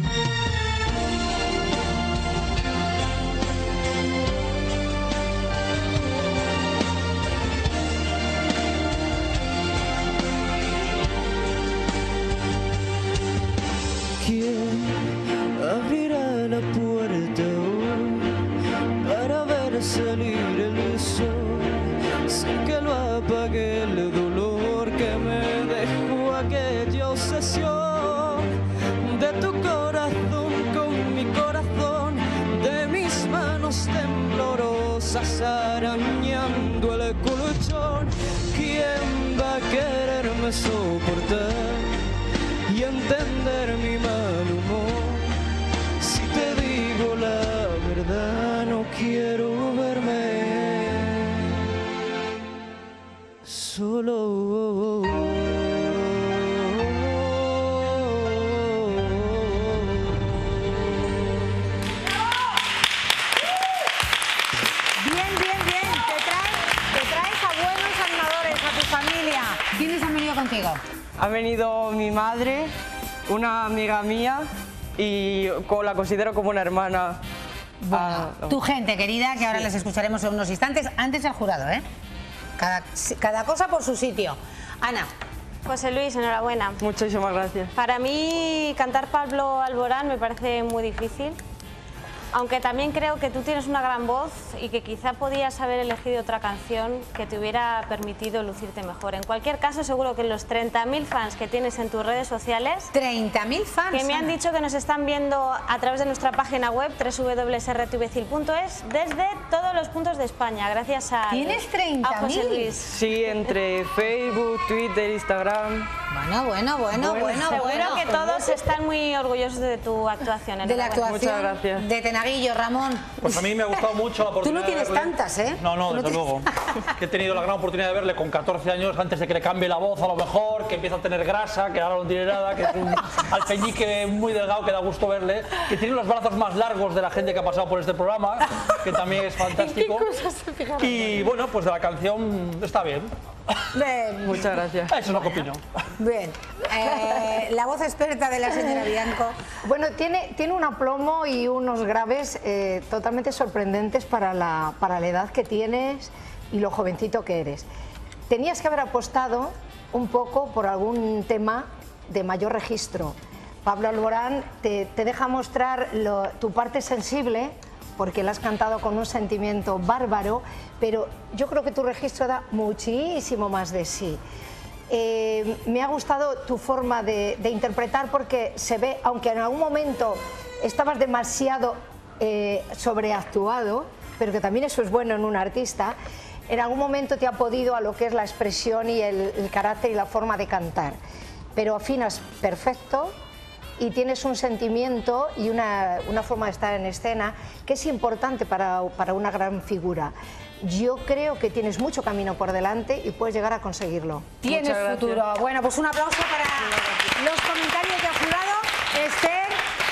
¿Quién abrirá la puerta hoy para ver salir el sol sin que lo apague el dolor que me dejó aquella obsesión de tu corazón con mi corazón, de mis manos temblorosas arañando el colchón? ¿Quién va a quererme soportar y entender mi mal humor? Si te digo la verdad, no quiero verme solo. Bien, bien, bien. Te traes a buenos animadores, a tu familia. ¿Quiénes han venido contigo? Ha venido mi madre, una amiga mía y la considero como una hermana. Tu gente querida, que ahora les escucharemos en unos instantes. Antes el jurado, ¿eh? Cada cosa por su sitio. Ana. José Luis, enhorabuena. Muchísimas gracias. Para mí, cantar Pablo Alborán me parece muy difícil. Aunque también creo que tú tienes una gran voz y que quizá podías haber elegido otra canción que te hubiera permitido lucirte mejor. En cualquier caso, seguro que los 30.000 fans que tienes en tus redes sociales... 30.000 fans. Que me han dicho que nos están viendo a través de nuestra página web www.rtvcil.es desde todos los puntos de España, gracias a... ¿Tienes José 30.000? Luis. Sí, entre Facebook, Twitter, Instagram. Seguro que todos están muy orgullosos de tu actuación. De la Enhorabuena. actuación Muchas gracias. de Tenaguillo, Ramón. Pues a mí me ha gustado mucho la Tú oportunidad no tienes de verle. tantas, ¿eh? No, desde luego. He tenido la gran oportunidad de verle con 14 años, antes de que le cambie la voz a lo mejor, que empieza a tener grasa, que ahora no tiene nada, que es un alfeñique muy delgado, que da gusto verle, que tiene los brazos más largos de la gente que ha pasado por este programa, que también es fantástico. Y bueno, pues de la canción está bien. Muchas gracias. Eso es lo que opino. Bien. La voz experta de la señora Bianco. Bueno, tiene un aplomo y unos graves totalmente sorprendentes para la edad que tienes y lo jovencito que eres. Tenías que haber apostado un poco por algún tema de mayor registro. Pablo Alborán te deja mostrar tu parte sensible, porque la has cantado con un sentimiento bárbaro, pero yo creo que tu registro da muchísimo más de sí. Me ha gustado tu forma de interpretar, porque se ve, aunque en algún momento estabas demasiado sobreactuado, pero que también eso es bueno en un artista, en algún momento te ha podido a lo que es la expresión y el carácter y la forma de cantar. Pero afinas perfecto y tienes un sentimiento y una forma de estar en escena que es importante para una gran figura. Yo creo que tienes mucho camino por delante y puedes llegar a conseguirlo. Tienes futuro. Bueno, pues un aplauso para los comentarios del jurado. Esther,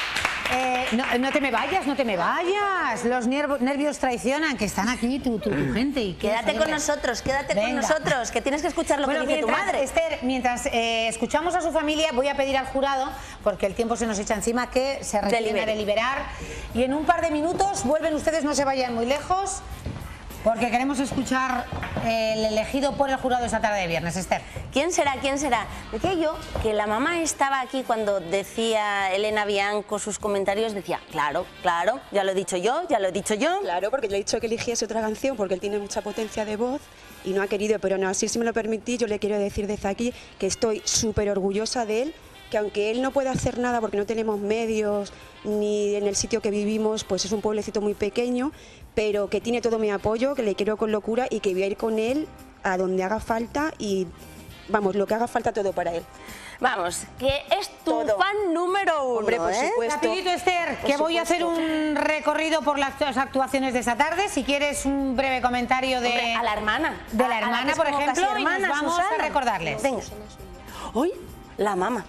no te me vayas, no te me vayas. Los nervios traicionan, que están aquí tu gente. Y Quédate con nosotros, que tienes que escuchar lo que dice tu madre. Esther, mientras escuchamos a su familia, voy a pedir al jurado, porque el tiempo se nos echa encima, que se retiren a deliberar. Y en un par de minutos vuelven ustedes, no se vayan muy lejos, porque queremos escuchar el elegido por el jurado esta tarde de viernes. Esther. ¿Quién será? ¿Quién será? Decía yo que la mamá estaba aquí cuando decía Elena Bianco sus comentarios, decía, claro, ya lo he dicho yo. Claro, porque le he dicho que eligiese otra canción porque él tiene mucha potencia de voz y no ha querido, pero no, así si me lo permitís, yo le quiero decir desde aquí que estoy súper orgullosa de él, que aunque él no puede hacer nada porque no tenemos medios ni en el sitio que vivimos, pues es un pueblecito muy pequeño, pero que tiene todo mi apoyo, que le quiero con locura y que voy a ir con él a donde haga falta y, vamos, lo que haga falta todo para él. Vamos, que es tu fan número uno. Hombre, por supuesto. Rapidito, Esther, que voy a hacer un recorrido por las actuaciones de esta tarde. Si quieres un breve comentario de... Hombre, a la hermana. De la hermana, por ejemplo, y nos vamos Susana. a recordarles. Venga. Hoy, la mamá.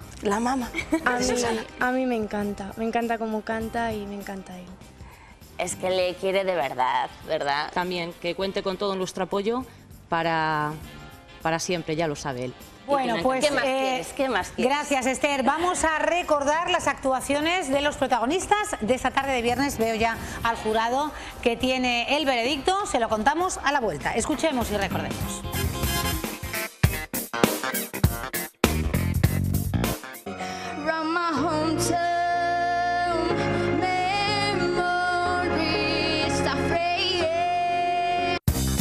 A mí me encanta cómo canta y me encanta él. Es que le quiere de verdad, ¿verdad? También que cuente con todo nuestro apoyo para siempre, ya lo sabe él. Bueno, pues ¿Qué más quieres? Gracias, Esther. Vamos a recordar las actuaciones de los protagonistas de esta tarde de viernes. Veo ya al jurado que tiene el veredicto. Se lo contamos a la vuelta. Escuchemos y recordemos. Round my hometown, memories are fraying.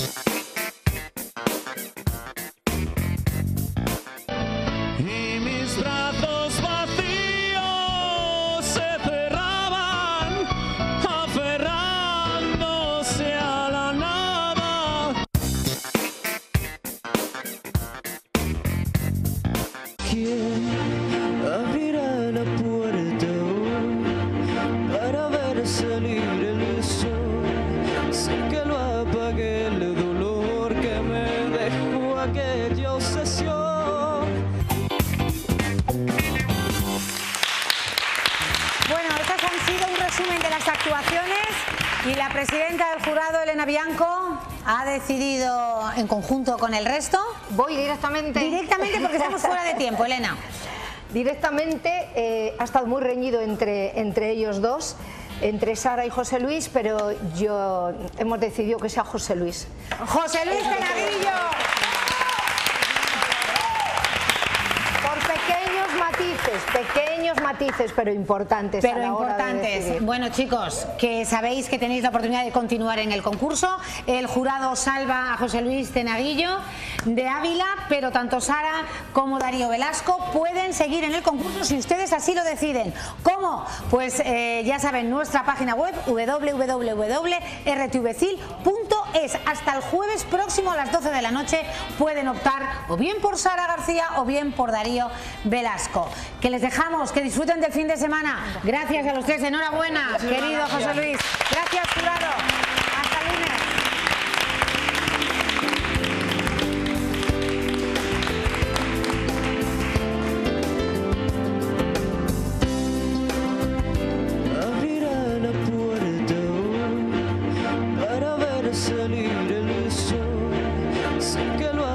Y mis brazos vacíos se cerraban, aferrándose a la nada. ¿Quién abrirá la puerta para ver salir el sol? Sé que lo apagué el dolor que me dejó aquella obsesión. Bueno, estas han sido un resumen de las actuaciones y la presidenta del jurado, Elena Bianco, ha decidido en conjunto con el resto. Voy directamente. Directamente porque estamos fuera de tiempo, Elena. Directamente, ha estado muy reñido entre ellos dos, entre Sara y José Luis, pero hemos decidido que sea José Luis. José Luis Tenaguillo. Por pequeños matices. matices, pero importantes. Pero a la hora de importantes. decidir. Bueno, chicos, que sabéis que tenéis la oportunidad de continuar en el concurso. El jurado salva a José Luis Tenaguillo de Ávila, pero tanto Sara como Darío Velasco pueden seguir en el concurso si ustedes así lo deciden. ¿Cómo? Pues ya saben, nuestra página web www.rtvcil.es. Hasta el jueves próximo a las 12 de la noche pueden optar o bien por Sara García o bien por Darío Velasco. Que les dejamos, que disfruten del fin de semana. Gracias a los tres, enhorabuena, querido José Luis. Gracias, jurado. Hasta el lunes. Abriré la puerta para ver salir el sol. Sé que lo